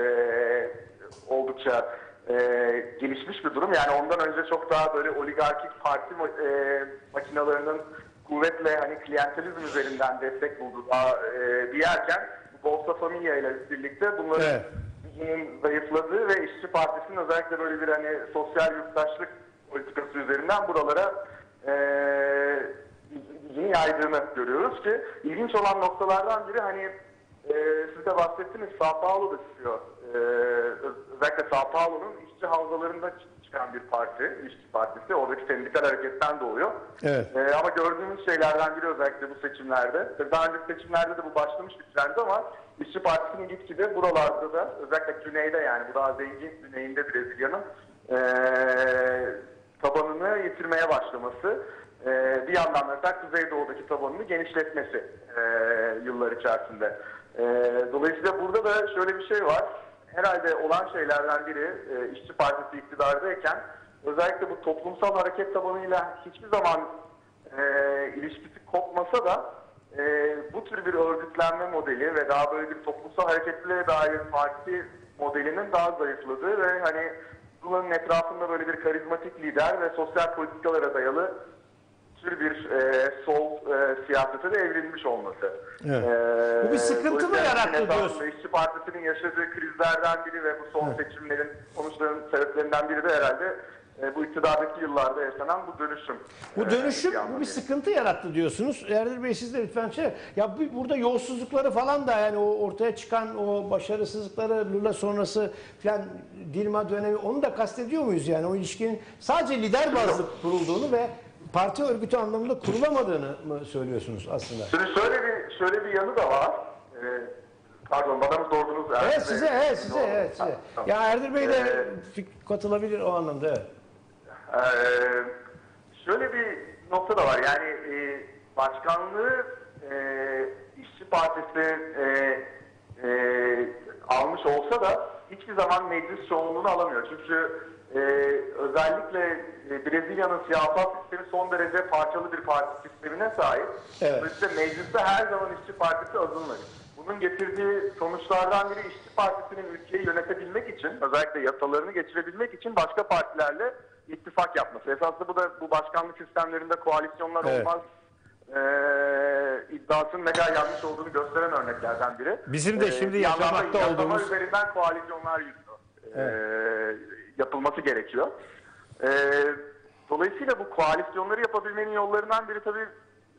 oldukça e, gelişmiş bir durum. Yani ondan önce çok daha böyle oligarkik parti e, makinalarının kuvvetle hani klientelizm üzerinden destek buldu daha e, bir yerken Bolsa Familia ile birlikte bunların Evet. gücünün zayıfladığı ve İşçi Partisi'nin özellikle böyle bir hani sosyal yurttaşlık politikası üzerinden buralara e, gücünü yaydığını görüyoruz ki ilginç olan noktalardan biri hani e, siz de bahsettiniz Sao Paulo da çıkıyor. E, özellikle Sao Paulo'nun işçi havzalarında çıkan bir parti, İşçi Partisi. Oradaki sendikal hareketten doğuyor. Evet. E, ama gördüğümüz şeylerden biri özellikle bu seçimlerde. Daha önceki seçimlerde de bu başlamış bir trendi ama İşçi Partisi'nin gitgide buralarda da özellikle güneyde yani bu daha zengin güneyinde Brezilya'nın e, tabanını yitirmeye başlaması. E, bir yandan mesela Kuzeydoğu'daki tabanını genişletmesi e, yıllar içerisinde. E, dolayısıyla burada da şöyle bir şey var. Herhalde olan şeylerden biri e, İşçi Partisi iktidardayken özellikle bu toplumsal hareket tabanıyla hiçbir zaman e, ilişkisi kopmasa da e, bu tür bir örgütlenme modeli ve daha böyle bir toplumsal hareketliliğe dair parti modelinin daha zayıfladığı ve hani bunun etrafında böyle bir karizmatik lider ve sosyal politikalara dayalı tür bir e, sol e, siyasete de evrilmiş olması. Evet. E, Bu bir sıkıntı mı yarattı diyorsun? İşçi Partisi'nin yaşadığı krizlerden biri ve bu son Evet. seçimlerin sonuçlarının sebeplerinden biri de herhalde e, bu iktidardaki yıllarda yaşanan bu dönüşüm. Bu dönüşüm E, bu bir sıkıntı yarattı diyorsunuz. Erdil Bey siz de lütfen şey. Ya bu- burada yolsuzlukları falan da yani o ortaya çıkan o başarısızlıkları Lula sonrası falan Dilma dönemi onu da kastediyor muyuz yani o ilişkinin sadece lider bazlı kurulduğunu ve parti örgütü anlamında kurulamadığını mı söylüyorsunuz aslında? Şimdi şöyle bir şöyle bir yanı da var. E, pardon bana mı sordunuz? Evet Ersin size, Bey? evet size, evet size. Ha, tamam. Ya Erdil Bey de Ee, fik- katılabilir o anlamda. Evet. Ee, şöyle bir nokta da var. Yani e, başkanlığı e, İşçi Partisi e, e, almış olsa da hiçbir zaman meclis çoğunluğunu alamıyor. Çünkü e, özellikle e, Brezilya'nın siyasal sistemi son derece parçalı bir parti sistemine sahip. Evet. Dolayısıyla mecliste her zaman İşçi Partisi azınlık. Bunun getirdiği sonuçlardan biri İşçi Partisi'nin ülkeyi yönetebilmek için, özellikle yasalarını geçirebilmek için başka partilerle ittifak yapması. Esasında bu da bu başkanlık sistemlerinde koalisyonlar Evet. olmaz e, iddiasının ne kadar yanlış olduğunu gösteren örneklerden biri. Bizim de şimdi bir yandan da yaşamakta yasama olduğumuz- üzerinden koalisyonlar yürüyor. E, yapılması gerekiyor. E, dolayısıyla bu koalisyonları yapabilmenin yollarından biri tabii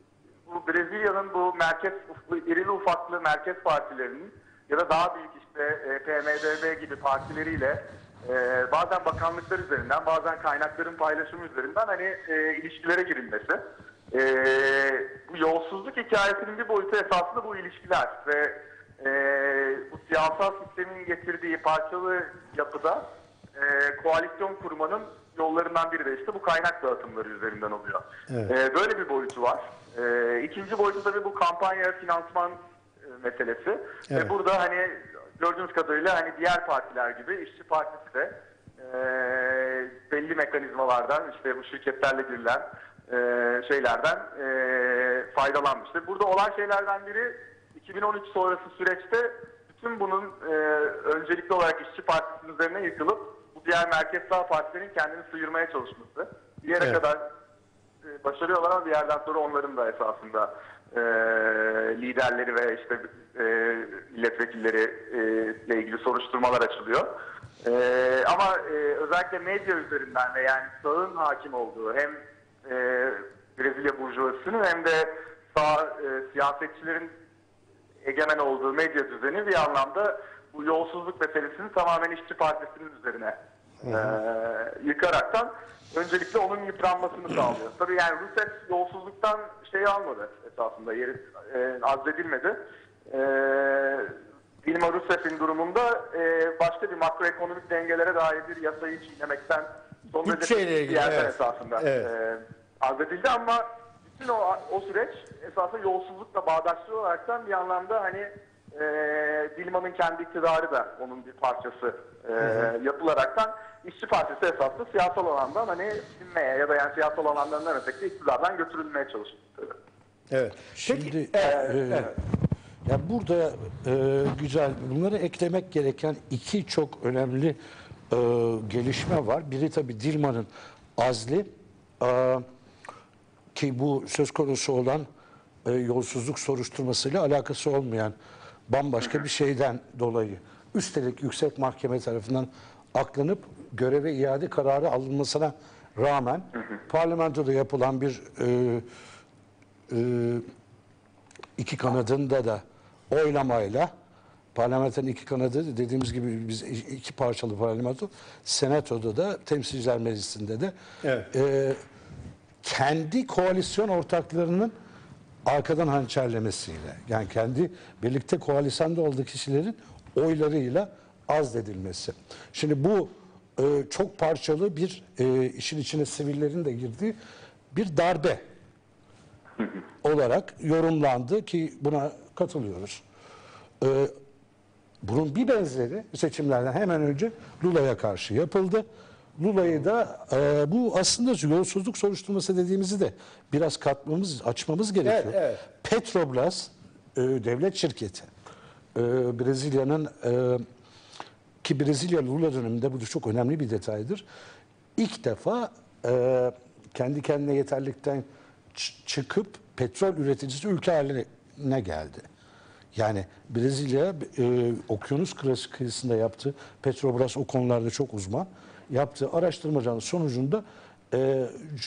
bu Brezilya'nın bu merkez irili ufaklı merkez partilerinin ya da daha büyük işte e, P M D B gibi partileriyle e, bazen bakanlıklar üzerinden bazen kaynakların paylaşımı üzerinden hani e, ilişkilere girilmesi. E, bu yolsuzluk hikayesinin bir boyutu esasında bu ilişkiler ve e, bu siyasal sistemin getirdiği parçalı yapıda e, koalisyon kurmanın yollarından biri de işte bu kaynak dağıtımları üzerinden oluyor. Evet. E, böyle bir boyutu var. E, ikinci boyutu tabii bu kampanya finansman e, meselesi. Evet. Ve burada hani gördüğünüz kadarıyla hani diğer partiler gibi İşçi Partisi de e, belli mekanizmalardan işte bu şirketlerle girilen e, şeylerden e, faydalanmıştır. Burada olan şeylerden biri iki bin on üç sonrası süreçte bütün bunun e, öncelikli olarak İşçi Partisi'nin üzerine yıkılıp bu diğer merkez sağ partilerin kendini sıyırmaya çalışması. Bir yere Evet. kadar e, başarıyorlar ama bir yerden sonra onların da esasında e, liderleri ve işte e, milletvekilleri e, ile ilgili soruşturmalar açılıyor. E, ama e, özellikle medya üzerinden ve yani sağın hakim olduğu hem e, Brezilya burjuvasının hem de sağ e, siyasetçilerin egemen olduğu medya düzeni bir anlamda bu yolsuzluk meselesini tamamen İşçi Partisi'nin üzerine e, yıkaraktan öncelikle onun yıpranmasını sağlıyor. Tabii yani Rousseff yolsuzluktan şey almadı esasında, yeri e, azledilmedi. E, Dilma Rousseff'in durumunda e, başka bir makroekonomik dengelere dair bir yasayı çiğnemekten son derece Bütçeyle bir ilgili, yerden evet. esasında Evet. e, azledildi ama bütün o, o süreç esasında yolsuzlukla bağdaşlı olaraktan bir anlamda hani e, Dilma'nın kendi iktidarı da onun bir parçası e, yapılaraktan İşçi Partisi esasında siyasal alandan hani sinmeye ya da yani siyasal alanlarından öteki iktidardan götürülmeye çalışıldı. Evet. Şimdi Peki, e, evet, e, evet. ya burada e, güzel bunları eklemek gereken iki çok önemli e, gelişme var. Biri tabii Dilma'nın azli. E, ki bu söz konusu olan e, yolsuzluk soruşturmasıyla alakası olmayan bambaşka bir şeyden dolayı üstelik yüksek mahkeme tarafından aklanıp göreve iade kararı alınmasına rağmen parlamentoda yapılan bir e, e, iki kanadında da oylamayla parlamentonun iki kanadı dediğimiz gibi biz iki parçalı parlamento, senatoda da temsilciler meclisinde de Evet. e, kendi koalisyon ortaklarının arkadan hançerlemesiyle yani kendi birlikte koalisyonda olduğu kişilerin oylarıyla azledilmesi. Şimdi bu e, çok parçalı bir e, işin içine sivillerin de girdiği bir darbe olarak yorumlandı ki buna katılıyoruz. E, bunun bir benzeri seçimlerden hemen önce Lula'ya karşı yapıldı. Lula'yı da e, bu aslında yolsuzluk soruşturması dediğimizi de biraz katmamız, açmamız gerekiyor. Evet, evet. Petrobras e, devlet şirketi. E, Brezilya'nın e, ki Brezilya Lula döneminde bu da çok önemli bir detaydır. İlk defa e, kendi kendine yeterlikten ç- çıkıp petrol üreticisi ülke haline geldi. Yani Brezilya e, okyanus kıyısında yaptığı, Petrobras o konularda çok uzman, yaptığı araştırmacanın sonucunda e,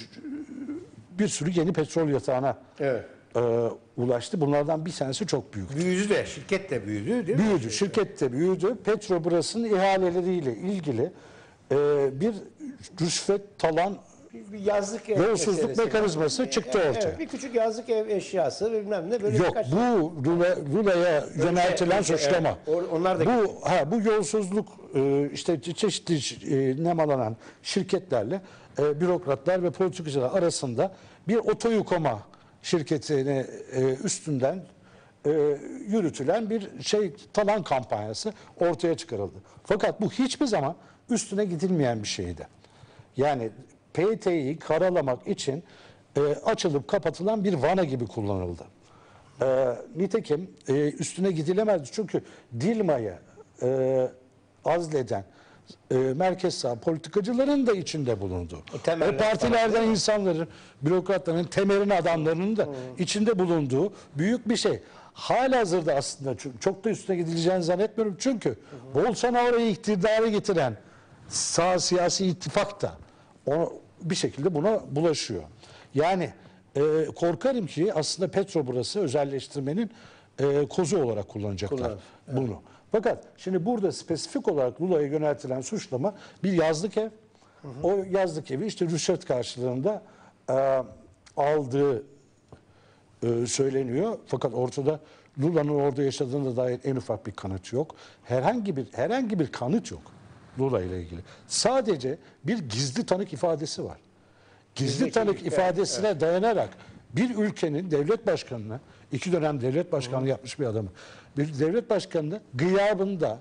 bir sürü yeni petrol yatağına Evet. e, ulaştı. Bunlardan bir tanesi çok büyük. Büyüdü de, şirket de büyüdü değil mi? Büyüdü, şirket de büyüdü. Petrobras'ın ihaleleriyle ilgili e, bir rüşvet, talan, Bir yazlık ev yolsuzluk meselesi. mekanizması çıktı Evet, ortaya. evet, bir küçük yazlık ev eşyası bilmem ne böyle Yok, birkaç... bu Lula, Lula'ya yöneltilen önce, suçlama. evet, onlar da- bu ha bu yolsuzluk e, işte çeşitli e, nemalanan şirketlerle e, bürokratlar ve politikacılar arasında bir otoyukama şirketine e, üstünden e, yürütülen bir şey talan kampanyası ortaya çıkarıldı. Fakat bu hiçbir zaman üstüne gidilmeyen bir şeydi. Yani P T'yi karalamak için e, açılıp kapatılan bir vana gibi kullanıldı. E, nitekim e, üstüne gidilemezdi çünkü Dilma'yı e, azleden e, merkez sağ politikacıların da içinde bulunduğu, temeller o partilerden insanların, bürokratların, temelin adamlarının da içinde bulunduğu büyük bir şey. Halihazırda aslında çok, çok da üstüne gidileceğini zannetmiyorum çünkü Bolsonaro'yu iktidara getiren sağ siyasi ittifak da o bir şekilde buna bulaşıyor. Yani e, korkarım ki aslında Petrobras'ı özelleştirmenin e, kozu olarak kullanacaklar Kullan, bunu. Fakat şimdi burada spesifik olarak Lula'ya yöneltilen suçlama bir yazlık ev. Hı hı. O yazlık evi işte rüşvet karşılığında e, aldığı e, söyleniyor. Fakat ortada Lula'nın orada yaşadığına dair en ufak bir kanıt yok. Herhangi bir herhangi bir kanıt yok Lula ile ilgili. Sadece bir gizli tanık ifadesi var. Gizli Gizli tanık kimlik, ifadesine evet. dayanarak bir ülkenin devlet başkanına, iki dönem devlet başkanlığı yapmış bir adamı, bir devlet başkanını gıyabında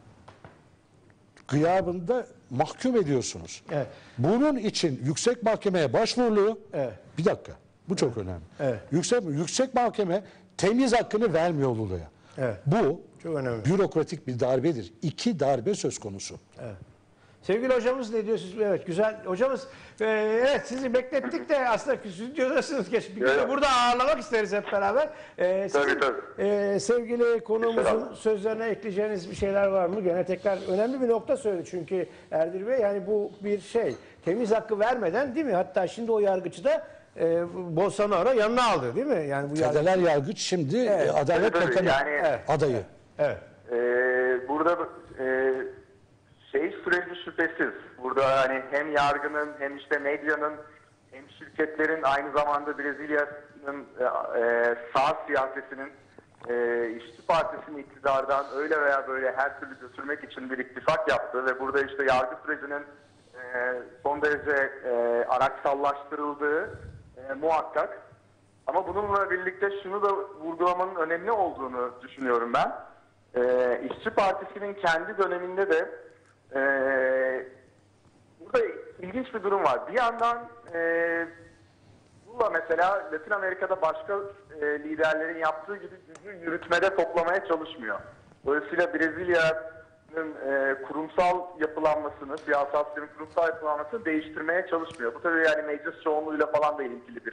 gıyabında mahkum ediyorsunuz. Evet. Bunun için yüksek mahkemeye başvuruluyor. Evet. Bir dakika. Bu çok önemli. Evet. Yüksek yüksek mahkeme temiz hakkını vermiyor Lula'ya. Evet. Bu Çok önemli. bürokratik bir darbedir. İki darbe söz konusu. Evet. Sevgili hocamız ne diyorsunuz? Evet güzel. Hocamız e, evet sizi beklettik de aslında stüdyodasınız. Bir gün de burada ağırlamak isteriz hep beraber. E, sizin, Tabii, tabii. e, sevgili konuğumuzun İnşallah. sözlerine ekleyeceğiniz bir şeyler var mı? Gene tekrar önemli bir nokta söyledi çünkü Erdil Bey yani bu bir şey. Temiz hakkı vermeden değil mi? Hatta şimdi o yargıcı da e, Bolsonaro yanına aldı değil mi? Yani bu yargıç. Federal yargıç şimdi Evet. e, Adalet Tabii, tabii. Bakanı Yani- Evet. adayı. Evet. Ee, burada e, şey süreci şüphesiz. Burada hani hem yargının hem işte medyanın hem şirketlerin aynı zamanda Brezilya'nın e, e, sağ siyasetinin e, İşçi Partisi'nin iktidardan öyle veya böyle her türlü götürmek için bir ittifak yaptı ve burada işte yargı sürecinin e, son derece e, araksallaştırıldığı e, muhakkak. Ama bununla birlikte şunu da vurgulamanın önemli olduğunu düşünüyorum ben. Ee, İşçi Partisi'nin kendi döneminde de e, burada ilginç bir durum var. Bir yandan e, Lula mesela Latin Amerika'da başka e, liderlerin yaptığı gibi gücü yürütmede toplamaya çalışmıyor. Dolayısıyla Brezilya'nın e, kurumsal yapılanmasını, siyasal sistemin kurumsal yapılanmasını değiştirmeye çalışmıyor. Bu tabii yani meclis çoğunluğuyla falan da ilintili bir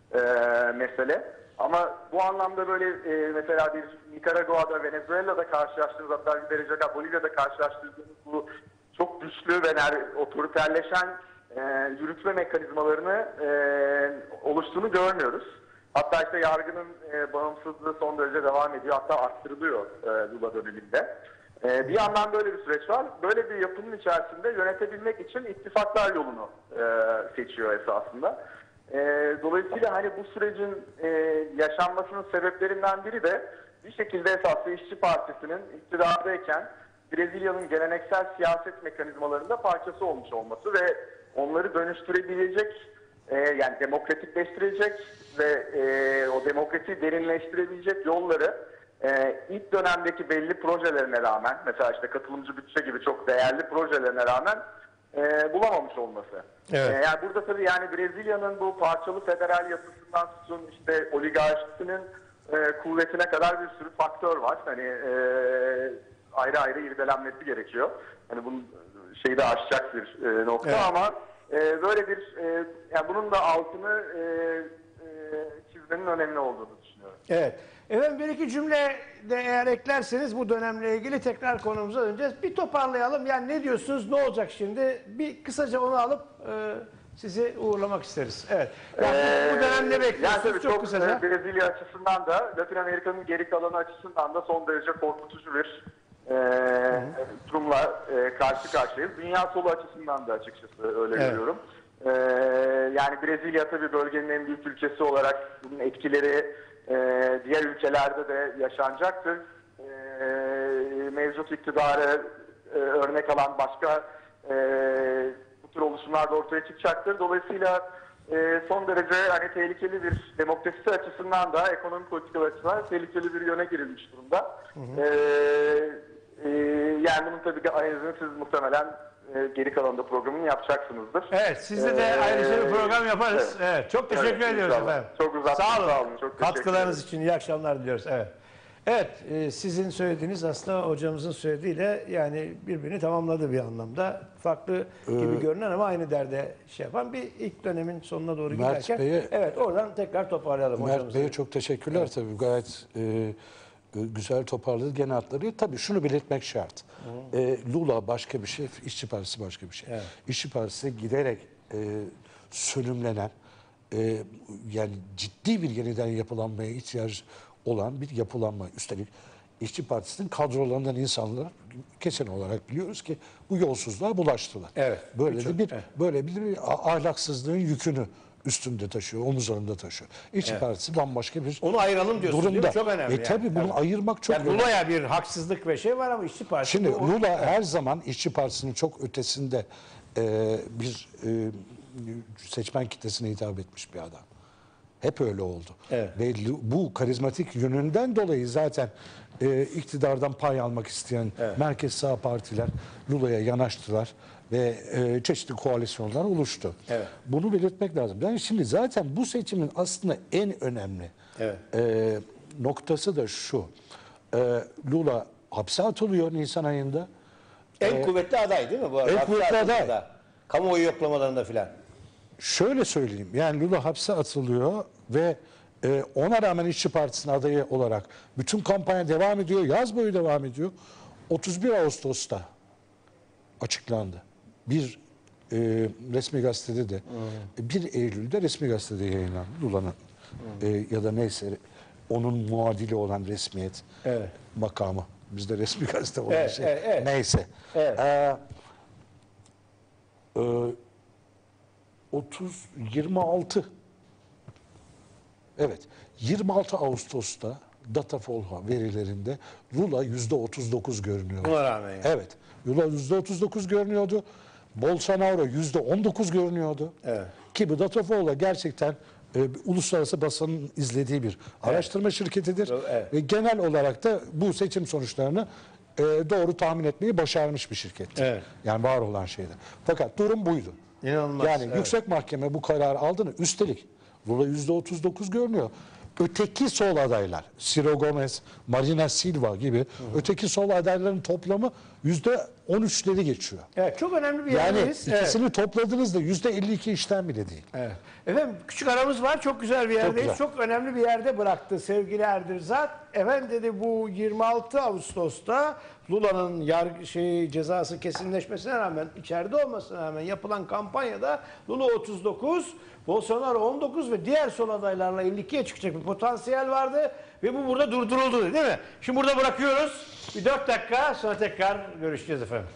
e, mesele. Ama bu anlamda böyle e, mesela bir Nikaragua'da, Venezuela'da karşılaştığınız, hatta bir derece kadar Bolivya'da karşılaştırdığınız bu çok güçlü ve otoriterleşen e, yürütme mekanizmalarını e, oluştuğunu görmüyoruz. Hatta işte yargının e, bağımsızlığı son derece devam ediyor, hatta arttırılıyor e, Lula döneminde. E, bir yandan böyle bir süreç var. Böyle bir yapının içerisinde yönetebilmek için ittifaklar yolunu e, seçiyor esasında. E, dolayısıyla hani bu sürecin e, yaşanmasının sebeplerinden biri de bir şekilde esaslı İşçi Partisi'nin iktidardayken Brezilya'nın geleneksel siyaset mekanizmalarında parçası olmuş olması ve onları dönüştürebilecek, e, yani demokratikleştirecek ve e, o demokrasiyi derinleştirebilecek yolları e, ilk dönemdeki belli projelerine rağmen, mesela işte katılımcı bütçe gibi çok değerli projelerine rağmen e, bulamamış olması. Evet. E, yani burada tabii yani Brezilya'nın bu parçalı federal yapısından tutun işte oligarşisinin e, kuvvetine kadar bir sürü faktör var. Hani e, ayrı ayrı irdelenmesi gerekiyor. Hani bunun şeyi de aşacak bir e, nokta, evet. Ama e, böyle bir e, yani bunun da altını e, e, çizmenin önemli olduğunu düşünüyorum. Evet. Efendim bir iki cümle de eğer eklerseniz bu dönemle ilgili tekrar konumuza döneceğiz. Bir toparlayalım. Yani ne diyorsunuz? Ne olacak şimdi? Bir kısaca onu alıp e, sizi uğurlamak isteriz. Evet. Yani ee, bu dönem ne bekliyorsunuz? Yani tabii çok, çok kısaca. Brezilya açısından da Latin Amerika'nın geri kalanı açısından da son derece korkutucu bir e, durumla e, karşı karşıyayız. Dünya solu açısından da açıkçası öyle evet. görüyorum. E, yani Brezilya tabii bölgenin en büyük ülkesi olarak bunun etkileri e, diğer ülkelerde de yaşanacaktır. E, mevcut iktidarı e, örnek alan başka e, bu tür oluşumlar da ortaya çıkacaktır. Dolayısıyla e, son derece hani tehlikeli bir demokrasi açısından da ekonomi politikalar açısından tehlikeli bir yöne girilmiş durumda. Hı hı. E, e, yani bunun tabii ki analizini siz muhtemelen e, geri kalanında programını yapacaksınızdır. Evet, sizle de ee, ayrıca bir program yaparız. Evet, evet çok teşekkür evet, ediyoruz inşallah. Efendim. Çok uzattım. Sağ olun. Sağ olun. Çok katkılarınız için iyi akşamlar diliyoruz. Evet. Evet, e, sizin söylediğiniz aslında hocamızın söylediğiyle yani birbirini tamamladı bir anlamda. Farklı ee, gibi görünen ama aynı derde şey yapan bir ilk dönemin sonuna doğru Mert giderken. Bey'e, evet, oradan tekrar toparlayalım Mert hocamızı. Bey'e çok teşekkürler evet. Tabii gayet e, güzel toparladı gene hatları. Tabii şunu belirtmek şart. E, Lula başka bir şey, İşçi Partisi başka bir şey. Evet. İşçi Partisi giderek e, sönümlenen, e, yani ciddi bir yeniden yapılanmaya ihtiyaç olan bir yapılanma. Üstelik İşçi Partisi'nin kadrolarından insanlar kesin olarak biliyoruz ki bu yolsuzluğa bulaştılar. Evet. Böyle Çok, bir evet. böyle bir ahlaksızlığın yükünü üstünde taşıyor, omuzlarında taşıyor. İşçi evet. Partisi bambaşka bir onu ayıralım diyorsunuz durumda. Değil mi? Çok önemli. E tabii yani. bunu evet. ayırmak çok yani önemli. Lula'ya bir haksızlık ve şey var ama İşçi Partisi... Şimdi o... Lula evet. her zaman İşçi Partisi'nin çok ötesinde e, bir e, seçmen kitlesine hitap etmiş bir adam. Hep öyle oldu. Evet. Ve bu karizmatik yönünden dolayı zaten e, iktidardan pay almak isteyen evet. merkez sağ partiler Lula'ya yanaştılar ve e, çeşitli koalisyonlar oluştu. Evet. Bunu belirtmek lazım. Yani şimdi zaten bu seçimin aslında en önemli evet. e, noktası da şu. E, Lula hapse atılıyor Nisan ayında. En e, kuvvetli aday değil mi bu arada? En kuvvetli aday. Kamuoyu yoklamalarında filan. Şöyle söyleyeyim, yani Lula hapse atılıyor ve e, ona rağmen İşçi Partisi'nin adayı olarak bütün kampanya devam ediyor, yaz boyu devam ediyor. otuz bir Ağustos'ta açıklandı. Bir e, resmi gazetede de, hmm. bir Eylül'de resmi gazetede yayınlandı Lula'nın hmm. e, ya da neyse onun muadili olan resmiyet evet. makamı. Bizde resmi gazete olan evet, şey. Evet, evet. Neyse. Evet. Ee, e, otuz yirmi altı evet yirmi altı Ağustos'ta Datafolha verilerinde Lula yüzde otuz dokuz görünüyor. Buna rağmen yani. Evet. Lula yüzde otuz dokuz görünüyordu. Bolsonaro yüzde on dokuz görünüyordu. Evet. Ki bu Datafolha gerçekten e, uluslararası basının izlediği bir araştırma evet. şirketidir. Evet. Ve genel olarak da bu seçim sonuçlarını e, doğru tahmin etmeyi başarmış bir şirkettir. Evet. Yani var olan şeyler. Fakat durum buydu. İnanılmaz. Yani evet. yüksek mahkeme bu kararı aldığını, üstelik Lula yüzde otuz dokuz görünüyor. Öteki sol adaylar, Ciro Gomez, Marina Silva gibi hı hı. öteki sol adayların toplamı yüzde on üçleri geçiyor. Evet, çok önemli bir Yani yerdeyiz. ikisini Evet. topladığınızda yüzde elli iki işten bile değil. Evet. Efendim küçük aramız var. Çok güzel bir yerdeyiz. güzel. Çok, önemli bir yerde bıraktı sevgili Erdirzat. Efendim dedi bu yirmi altı Ağustos'ta Lula'nın yargı şey cezası kesinleşmesine rağmen, içeride olmasına rağmen yapılan kampanyada Lula otuz dokuz, Bolsonaro on dokuz ve diğer sol adaylarla elli ikiye çıkacak bir potansiyel vardı ve bu burada durduruldu değil mi? Şimdi burada bırakıyoruz. Bir dört dakika sonra tekrar görüşeceğiz efendim.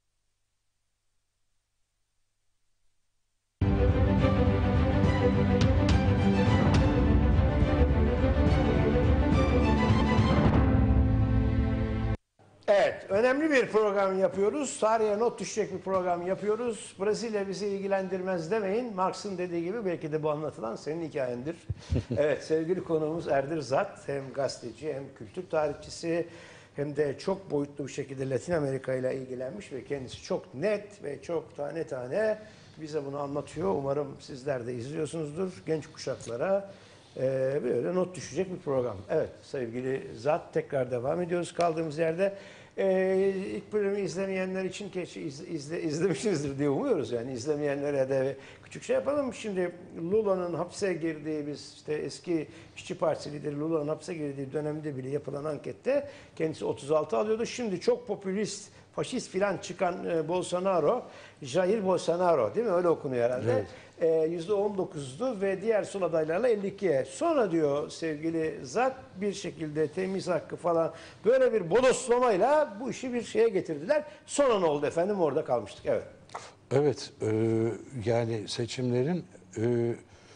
Evet, önemli bir program yapıyoruz. Tarihe not düşecek bir program yapıyoruz. Brezilya bizi ilgilendirmez demeyin. Marx'ın dediği gibi belki de bu anlatılan senin hikayendir. Evet, sevgili konuğumuz Erdirzat. Hem gazeteci hem kültür tarihçisi hem de çok boyutlu bir şekilde Latin Amerika ile ilgilenmiş ve kendisi çok net ve çok tane tane bize bunu anlatıyor. Umarım sizler de izliyorsunuzdur. Genç kuşaklara Ee, böyle not düşecek bir program. Evet sevgili Zat, tekrar devam ediyoruz kaldığımız yerde. Ee, ilk bölümü izlemeyenler için keşke iz, izle, izlemişsinizdir diye umuyoruz. Yani izlemeyenlere de küçük şey yapalım. Şimdi Lula'nın hapse girdiği, biz işte eski İşçi Partisi lideri Lula'nın hapse girdiği dönemde bile yapılan ankette kendisi otuz altı alıyordu. Şimdi çok popülist, faşist filan çıkan e, Bolsonaro, Jair Bolsonaro değil mi? Öyle okunuyor herhalde. Evet. yüzde on dokuzdu ve diğer sol adaylarla elli ikiye. Sonra diyor sevgili Zat bir şekilde temiz hakkı falan böyle bir bodoslamayla bu işi bir şeye getirdiler. Sonra ne oldu efendim? Orada kalmıştık. Evet. Evet, e, yani seçimlerin e,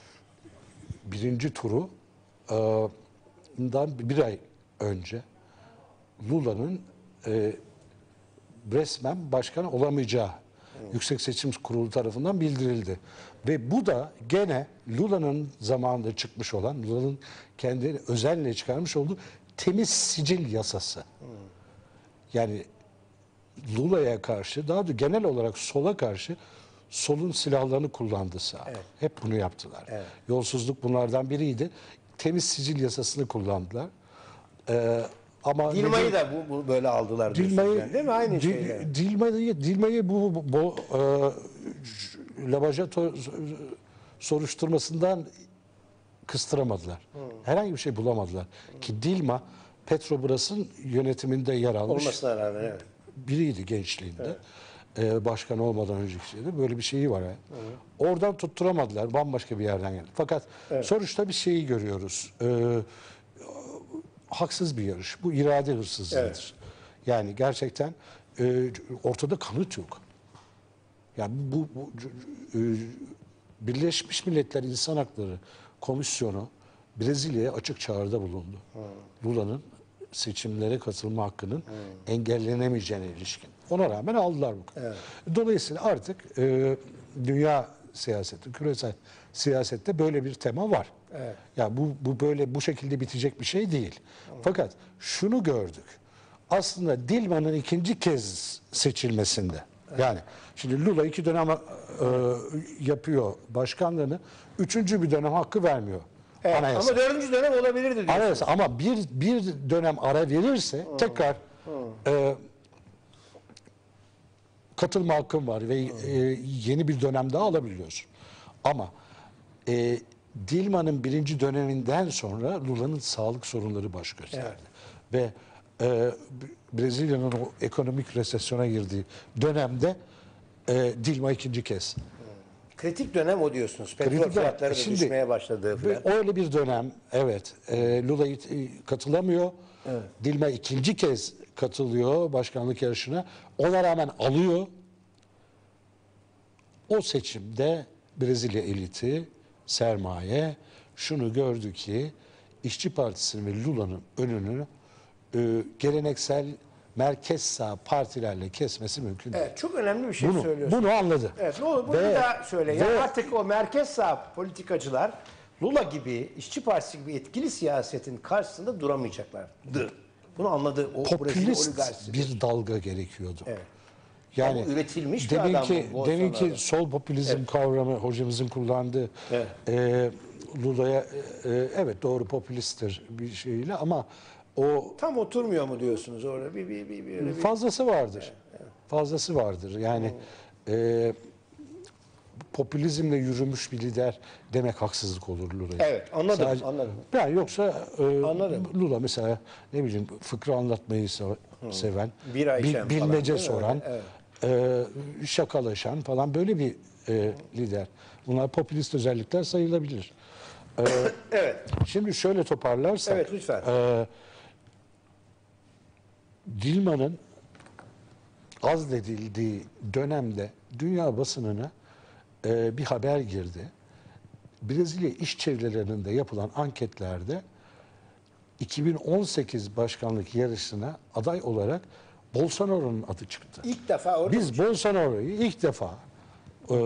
birinci turu e, dan bir ay önce Lula'nın e, resmen başkan olamayacağı Yüksek Seçim Kurulu tarafından bildirildi. Ve bu da gene Lula'nın zamanında çıkmış olan, Lula'nın kendi özenle çıkarmış olduğu temiz sicil yasası. Hmm. Yani Lula'ya karşı, daha da genel olarak sola karşı solun silahlarını kullandı sağ. Evet. Hep bunu yaptılar. Evet. Yolsuzluk bunlardan biriydi. Temiz sicil yasasını kullandılar. Ee, Ama Dilma'yı da bu, bu böyle aldılar Dilma'yı yani, değil mi? Aynı Dil, şeyler. Dilma'yı Dilma'yı bu, bu, bu e, laboratuvar soruşturmasından kıstıramadılar. Hmm. Herhangi bir şey bulamadılar. Hmm. Ki Dilma Petrobras'ın yönetiminde yer almış. Olmasına rağmen evet. Biriydi gençliğinde. Evet. Ee, başkan olmadan önceki şeyde böyle bir şeyi var. Yani. Hmm. Oradan tutturamadılar. Bambaşka bir yerden geldi. Fakat evet. Sonuçta bir şeyi görüyoruz. Ee, haksız bir yarış. Bu irade hırsızlığıdır. Evet. Yani gerçekten e, ortada kanıt yok. Yani bu, bu e, Birleşmiş Milletler İnsan Hakları Komisyonu Brezilya'ya açık çağrıda bulundu. Hmm. Lula'nın seçimlere katılma hakkının hmm. engellenemeyeceğine ilişkin. Ona rağmen aldılar bu. Evet. Dolayısıyla artık e, dünya siyaseti, küresel siyasette böyle bir tema var. Evet. Ya bu bu böyle bu şekilde bitecek bir şey değil. Tamam. Fakat şunu gördük. Aslında Dilma'nın ikinci kez seçilmesinde. Evet. Yani şimdi Lula iki dönem e, yapıyor başkanlığını. Üçüncü bir dönem hakkı vermiyor. Evet, anayasa. Ama dördüncü dönem olabilirdi diyorsunuz. Anayasa, ama bir bir dönem ara verirse hmm. tekrar hmm. E, katılma hakkın var ve hmm. e, yeni bir dönem daha alabiliyorsun. Ama e, Dilma'nın birinci döneminden sonra Lula'nın sağlık sorunları baş gösterdi. Evet. Ve e, Brezilya'nın o ekonomik resesyona girdiği dönemde e, Dilma ikinci kez. Kritik dönem o diyorsunuz. Petrol fiyatları da şimdi, düşmeye başladı. Falan. Öyle bir dönem, evet. E, Lula katılamıyor. Evet. Dilma ikinci kez katılıyor başkanlık yarışına. Ona rağmen alıyor. O seçimde Brezilya eliti, sermaye şunu gördü ki İşçi Partisi'nin ve Lula'nın önünü e, geleneksel merkez sağ partilerle kesmesi mümkün değil. Evet, çok önemli bir şey bunu, söylüyorsunuz. Bunu anladı. Evet, ne olur bunu ve, da söyle. Yani ve, artık o merkez sağ politikacılar Lula gibi, İşçi Partisi gibi etkili siyasetin karşısında duramayacaklardı. Bunu anladı o popülist bir dalga gerekiyordu. Evet. Yani, yani üretilmiş demin bir adam ki, bu. Demin ki sol popülizm evet. kavramı hocamızın kullandığı evet. e, Lula'ya e, evet doğru popülisttir bir şeyle ama o tam oturmuyor mu diyorsunuz orada bir bir bir, bir, bir fazlası vardır. Evet, evet. fazlası vardır. Yani e, popülizmle yürümüş bir lider demek haksızlık olur Lula'ya. Evet, anladım, anladım. Yani yoksa e, Anladım. Lula mesela ne bileyim fıkra anlatmayı se- seven, Bira bil- içen falan, bilmece değil mi? soran, Evet. e, şakalaşan falan böyle bir e, lider. Bunlar popülist özellikler sayılabilir. E, Evet. Şimdi şöyle toparlarsak, Evet, lütfen. e, Dilma'nın azledildiği dönemde dünya basınına e, bir haber girdi. Brezilya iş çevrelerinde yapılan anketlerde iki bin on sekiz başkanlık yarışına aday olarak Bolsonaro'nun adı çıktı. İlk defa orada Biz Bolsonaro'yu ilk defa e,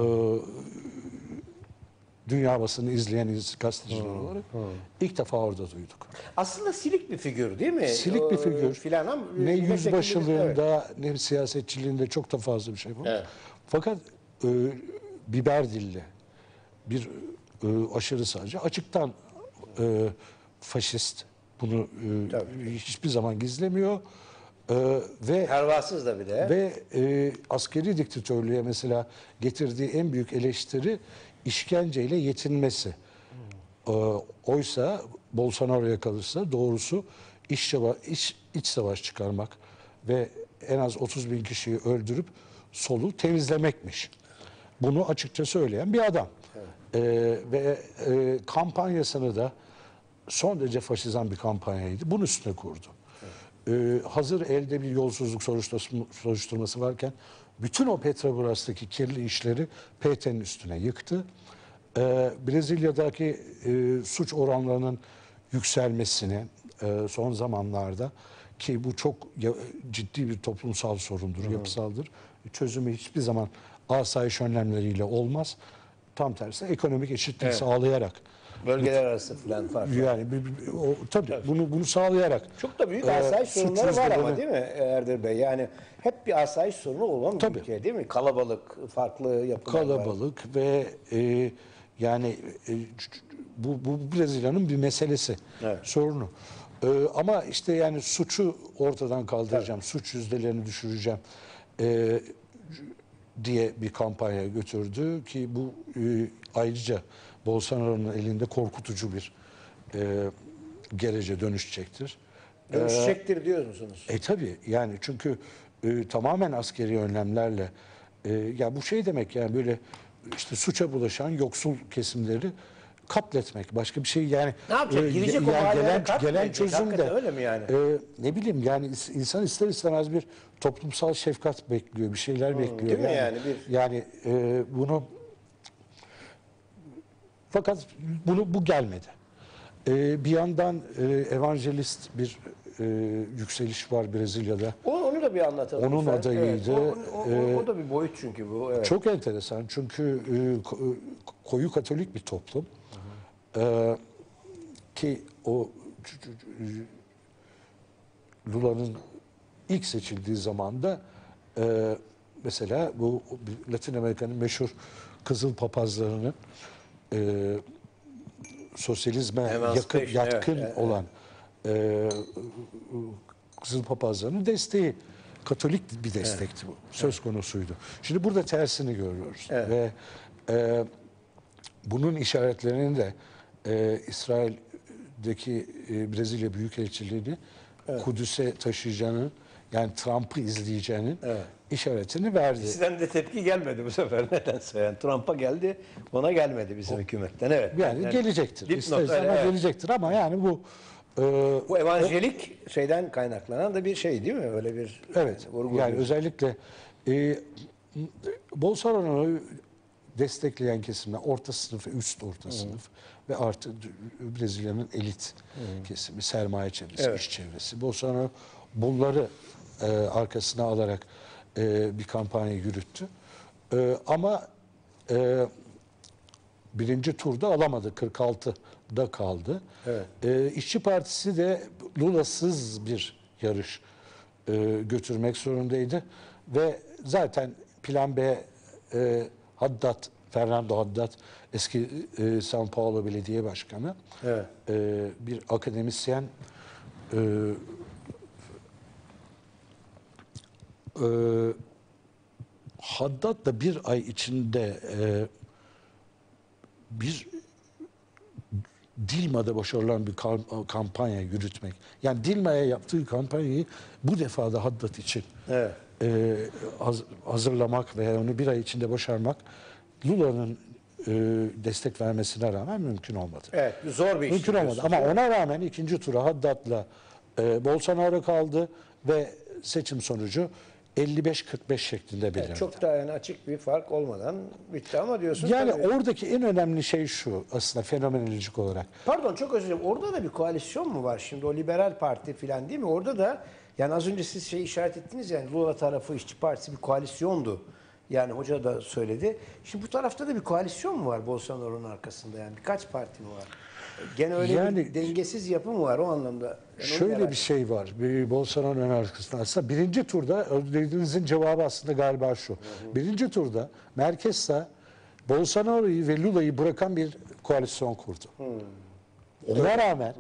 dünya basını izleyen iz- gazeteciler olarak ilk defa orada duyduk. aslında silik bir figür değil mi? Silik bir O, figür. Filan ama Ne milletvekili- yüzbaşılığında ne siyasetçiliğinde çok da fazla bir şey var. Evet. Fakat e, biber dilli bir e, aşırı sağcı açıktan e, faşist. Bunu e, Tabii. hiçbir zaman gizlemiyor. E, ve Pervasız da bir de. ve e, askeri diktatörlüğe mesela getirdiği en büyük eleştiri işkenceyle yetinmesi. E, oysa Bolsonaro'ya kalırsa doğrusu iç, çaba, iç, iç savaş çıkarmak ve en az otuz bin kişiyi öldürüp solu temizlemekmiş. Bunu açıkça söyleyen bir adam. E, ve e, kampanyasını da son derece faşizan bir kampanyaydı. Bunun üstüne kurdu. Ee, hazır elde bir yolsuzluk soruşturması, soruşturması varken bütün o Petrobras'taki kirli işleri P T'nin üstüne yıktı. Ee, Brezilya'daki e, suç oranlarının yükselmesini e, son zamanlarda ki bu çok ya- ciddi bir toplumsal sorundur, yapısaldır. Çözümü hiçbir zaman asayiş önlemleriyle olmaz. Tam tersi ekonomik eşitlik Evet. sağlayarak. Bölgeler arası falan farklı. Yani bir- bir- o, tabii, bunu bunu sağlayarak Çok da büyük e, asayiş suç sorunları var ama yüzdeleri- değil mi Erdem Bey? Yani hep bir asayiş sorunu olan bir Tabii. ülke değil mi? Kalabalık, farklı yapılar var. kalabalık ve e, yani e, bu, bu Brezilya'nın bir meselesi, Evet. sorunu. E, ama işte yani suçu ortadan kaldıracağım, suç yüzdelerini düşüreceğim e, diye bir kampanya götürdü ki bu e, ayrıca Bolsonaro'nun elinde korkutucu bir e, gerece dönüşecektir. Dönüşecektir diyor musunuz? E tabii yani çünkü e, tamamen askeri önlemlerle e, ya bu şey demek yani böyle işte suça bulaşan yoksul kesimleri katletmek başka bir şey yani Ne yapacak? e, Girecek o yani mahallelere gelen kat mı gelen edecek? çözüm de Hakikaten öyle mi yani? e, ne bileyim yani is- insan ister istemez bir toplumsal şefkat bekliyor bir şeyler bekliyor değil mi yani? Bir- yani e, bunu fakat bunu bu gelmedi. E, bir yandan e, evangelist bir e, yükseliş var Brezilya'da. O, onu da bir anlatalım. Onun lütfen. adayıydı. Evet, o, o, o, Ee, o da bir boyut çünkü bu. Evet. Çok enteresan çünkü e, ko- koyu Katolik bir toplum. Ee, ki o c- c- c- Lula'nın ilk seçildiği zamanda e, mesela bu Latin Amerika'nın meşhur Kızıl Papazlarının e, sosyalizme yakın, Emancipation, yatkın evet, evet, olan e, Kızıl Papazlarının desteği Katolik bir destekti bu. Söz konusuydu. Şimdi burada tersini görüyoruz. Evet. Ve e, bunun işaretlerini de e, İsrail'deki e, Brezilya Büyükelçiliğini Kudüs'e taşıyacağını yani Trump'ı izleyeceğinin Evet. işaretini verdi. Sizden de tepki gelmedi bu sefer nedense. Yani Trump'a geldi, ona gelmedi bizim hükümetten. Evet. Yani gelecektir. dipnot, İsteriz öyle, ama evet. gelecektir ama yani bu e, Bu evanjelik şeyden kaynaklanan da bir şey değil mi? Öyle bir evet vurgu yani diyorsun. özellikle e, Bolsonaro'yu destekleyen kesimler orta sınıf ve üst orta sınıf ve artı Brezilya'nın elit kesimi, sermaye çevresi, Evet. iş çevresi. Bolsonaro bunları e, arkasına alarak e, bir kampanya yürüttü. E, ama e, birinci turda alamadı. kırk altıda kaldı. Evet. E, İşçi Partisi de Lula'sız bir yarış e, götürmek zorundaydı. Ve zaten Plan B e, Haddad, Fernando Haddad eski e, São Paulo Belediye Başkanı Evet. e, bir akademisyen e, e, Haddad da bir ay içinde e, bir Dilma'da başarılan bir kampanya yürütmek. Yani Dilma'ya yaptığı kampanyayı bu defa da Haddad için Evet. e, haz, hazırlamak veya onu bir ay içinde başarmak Lula'nın e, destek vermesine rağmen mümkün olmadı. Evet, zor bir iş. Mümkün olmadı ama ona rağmen ikinci tura Haddad'la e, Bolsonaro kaldı ve seçim sonucu elli beş kırk beş şeklinde belirlendi. Evet, çok da yani açık bir fark olmadan bitti ama diyorsun. Yani tabii. oradaki en önemli şey şu aslında fenomenolojik olarak. Pardon çok özür dilerim. Orada da bir koalisyon mu var şimdi? O Liberal Parti falan değil mi? Orada da yani az önce siz şey işaret ettiniz yani Lula tarafı İşçi Partisi bir koalisyondu. Yani hoca da söyledi. Şimdi bu tarafta da bir koalisyon mu var Bolsonaro'nun arkasında yani? Birkaç parti mi var? Gene öyle Yani- bir dengesiz yapı mı var o anlamda? Ben onu Şöyle merak bir şey var. Bir Bolsonaro'nun arkasında aslında birinci turda dediğinizin cevabı aslında galiba şu. Birinci turda merkez sağ Bolsonaro'yu ve Lula'yı bırakan bir koalisyon kurdu. Ona rağmen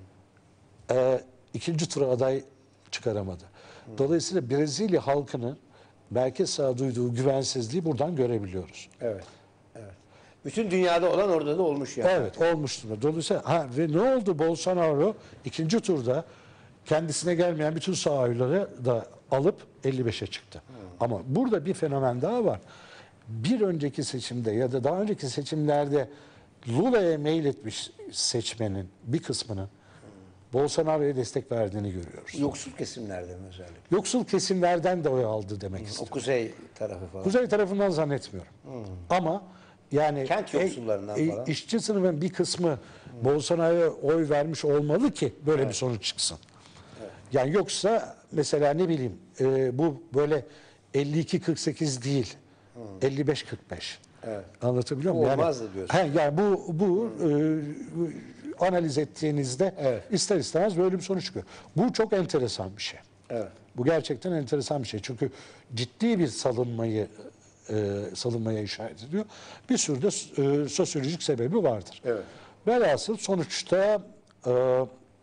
e, ikinci tura aday çıkaramadı. Dolayısıyla Brezilya halkının merkez sağa duyduğu güvensizliği buradan görebiliyoruz. Evet. Evet. Bütün dünyada olan orada da olmuş yani. Evet olmuştur. Dolayısıyla ha, ve ne oldu Bolsonaro ikinci turda kendisine gelmeyen bütün sağ oyları da alıp elli beşe çıktı. Hmm. Ama burada bir fenomen daha var. Bir önceki seçimde ya da daha önceki seçimlerde Lula'ya meyletmiş seçmenin bir kısmının hmm. Bolsonaro'ya destek verdiğini görüyoruz. Yoksul kesimlerde mi özellikle? Yoksul kesimlerden de oy aldı demek Hmm. O istiyorum. kuzey tarafı falan. Kuzey tarafından zannetmiyorum. Hmm. Ama yani Kent yoksullarından e, falan. işçi sınıfın bir kısmı hmm. Bolsonaro'ya oy vermiş olmalı ki böyle evet. bir sonuç çıksın. Evet. Yani yoksa mesela ne bileyim e, bu böyle elli iki kırk sekiz değil. Hmm. elli beş kırk beş. Evet. Anlatabiliyor muyum? Olmazdı yani, diyorsun. He, yani bu bu hmm. e, analiz ettiğinizde evet. ister istemez böyle bir sonuç çıkıyor. Bu çok enteresan bir şey. Evet. Bu gerçekten enteresan bir şey. Çünkü ciddi bir salınmayı e, salınmaya işaret ediyor. Bir sürü de e, sosyolojik sebebi vardır. Evet. Velhasıl sonuçta e,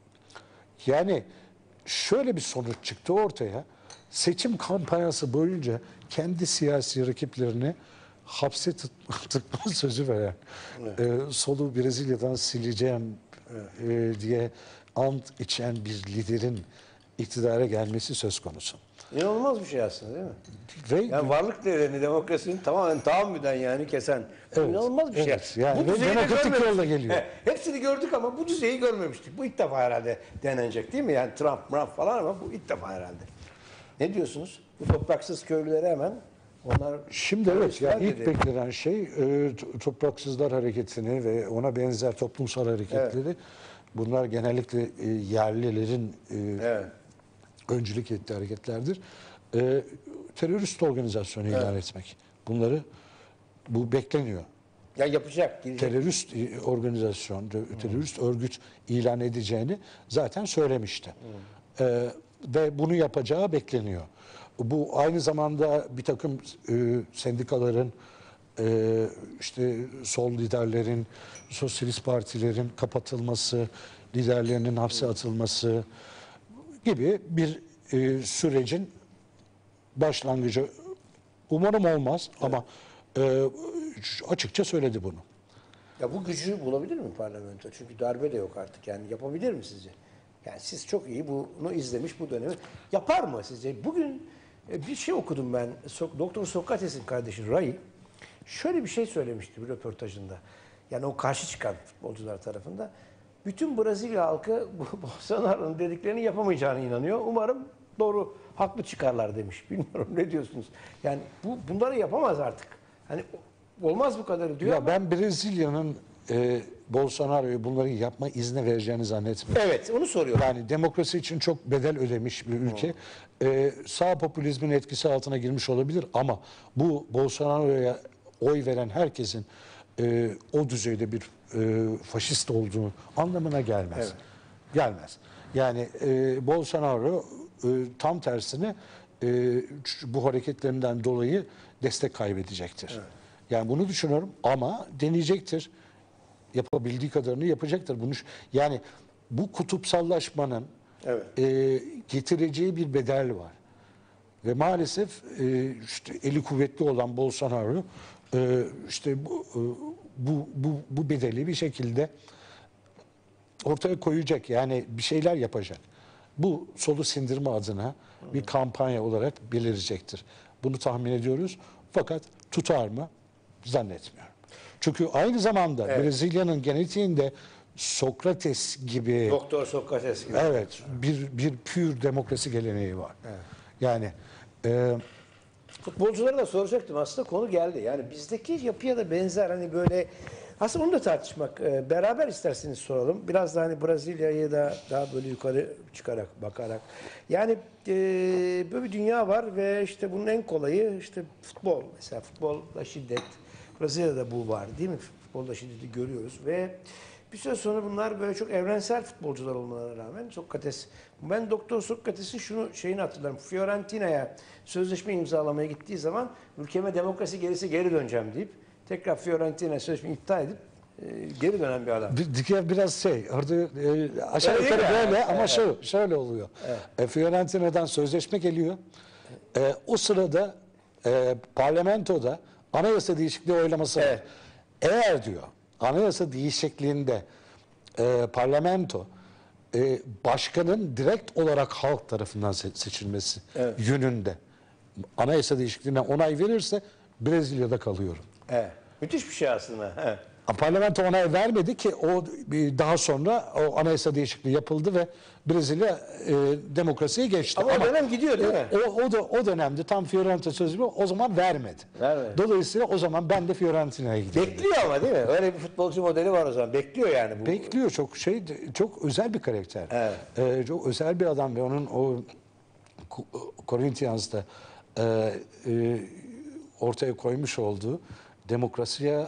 yani şöyle bir sonuç çıktı ortaya. Seçim kampanyası boyunca kendi siyasi rakiplerini hapse tutma, tutma sözü veren, evet. e, solu Brezilya'dan sileceğim evet. e, diye ant içen bir liderin iktidara gelmesi söz konusu. İnanılmaz bir şey aslında değil mi? Ve, yani varlık değerini, demokrasinin tamamen tahammüden yani kesen. Evet, İnanılmaz bir evet. şey. Yani bu düzeyi de demokratik görmemiştik. yolla geliyor. He, hepsini gördük ama bu düzeyi görmemiştik. Bu ilk defa herhalde denenecek değil mi? Yani Trump, Trump falan ama bu ilk defa herhalde. Ne diyorsunuz? Bu topraksız köylüleri hemen onlar... Şimdi evet yani ilk dedi. beklenen şey e, topraksızlar hareketini ve ona benzer toplumsal hareketleri evet. bunlar genellikle e, yerlilerin e, evet. öncülük ettiği hareketlerdir. E, terörist organizasyonu evet. ilan etmek. Bunları bu bekleniyor. Ya yapacak. Girecek. Terörist organizasyon, hmm. terörist örgüt ilan edeceğini zaten söylemişti. Hmm. E, ve bunu yapacağı bekleniyor. Bu aynı zamanda bir takım e, sendikaların, e, işte sol liderlerin, sosyalist partilerin kapatılması, liderlerinin hapse atılması gibi bir e, sürecin başlangıcı. Umarım olmaz evet. ama e, açıkça söyledi bunu. Ya bu gücü bulabilir mi parlamento? Çünkü darbe de yok artık. Yani yapabilir mi sizce? Yani siz çok iyi bunu izlemiş bu dönemi. Yapar mı sizce? Bugün bir şey okudum ben. Doktor Sokrates'in kardeşi Ray şöyle bir şey söylemişti bir röportajında. Yani o karşı çıkan futbolcular tarafında. Bütün Brezilya halkı Bolsonaro'nun dediklerini yapamayacağına inanıyor. Umarım doğru, haklı çıkarlar demiş. Bilmiyorum ne diyorsunuz? Yani bu bunları yapamaz artık. Hani olmaz bu kadarı diyor ya ama. Ben Brezilya'nın e, Bolsonaro'yu bunları yapma izni vereceğini zannetmiyorum. Evet, onu soruyorum. Yani demokrasi için çok bedel ödemiş bir ülke. Ee, sağ popülizmin etkisi altına girmiş olabilir ama bu Bolsonaro'ya oy veren herkesin e, o düzeyde bir e, faşist olduğu anlamına gelmez. Evet. Gelmez. Yani e, Bolsonaro e, tam tersine e, bu hareketlerinden dolayı destek kaybedecektir. Evet. Yani bunu düşünüyorum ama deneyecektir. Yapabildiği kadarını yapacaktır. Bunu yani bu kutupsallaşmanın evet. e, getireceği bir bedel var. Ve maalesef e, işte eli kuvvetli olan Bolsonaro e, işte bu, e, bu, bu, bu bedeli bir şekilde ortaya koyacak. Yani bir şeyler yapacak. Bu solu sindirme adına bir kampanya olarak belirecektir. Bunu tahmin ediyoruz. Fakat tutar mı? Zannetmiyorum. Çünkü aynı zamanda Evet. Brezilya'nın genetiğinde Sokrates gibi, Doktor Sokrates gibi. evet, bir bir pür demokrasi geleneği var. Yani e, Futbolculara da soracaktım aslında, konu geldi. Yani bizdeki yapıya da benzer, hani böyle aslında onu da tartışmak. e, Beraber isterseniz soralım. Biraz da hani Brezilya'yı da daha böyle yukarı çıkarak bakarak. Yani e, böyle bir dünya var ve işte bunun en kolayı işte futbol. Mesela futbolda şiddet. Brezilya'da bu var değil mi? Futbolda şiddeti görüyoruz ve bir süre sonra bunlar böyle çok evrensel futbolcular olmalarına rağmen Sokrates, ben Doktor Sokrates'in şunu şeyini hatırlarım. Fiorentina'ya sözleşme imzalamaya gittiği zaman ülkeme demokrasi gerisi geri döneceğim deyip tekrar Fiorentina sözleşmeyi iptal edip e, geri dönen bir adam. bir, diğer biraz şey, orada e, aşağı Öyle yukarı değil mi? böyle Evet. ama şu, şöyle oluyor. E, Fiorentina'dan sözleşme geliyor. E, o sırada e, parlamentoda anayasa değişikliği oylaması var. Evet. Eğer diyor anayasa değişikliğinde e, parlamento e, başkanın direkt olarak halk tarafından se- seçilmesi Evet. yönünde anayasa değişikliğine onay verirse Brezilya'da kalıyorum. Evet. Müthiş bir şey aslında. Evet. Parlamento onay vermedi ki o bir daha sonra o anayasa değişikliği yapıldı ve Brezilya e, demokrasiye geçti. Ama, o dönem gidiyor değil mi? O, o da o dönemde tam Fiorentina sözleşme o zaman vermedi. Vermedi. Dolayısıyla o zaman ben de Fiorentina'ya gidiyorum. Bekliyor ama değil mi? Öyle bir futbolcu modeli var o zaman. Bekliyor yani bu. Bekliyor, çok şey, çok özel bir karakter. Evet. Ee, çok özel bir adam ve onun o Corinthians'ta e, e, ortaya koymuş olduğu demokrasiye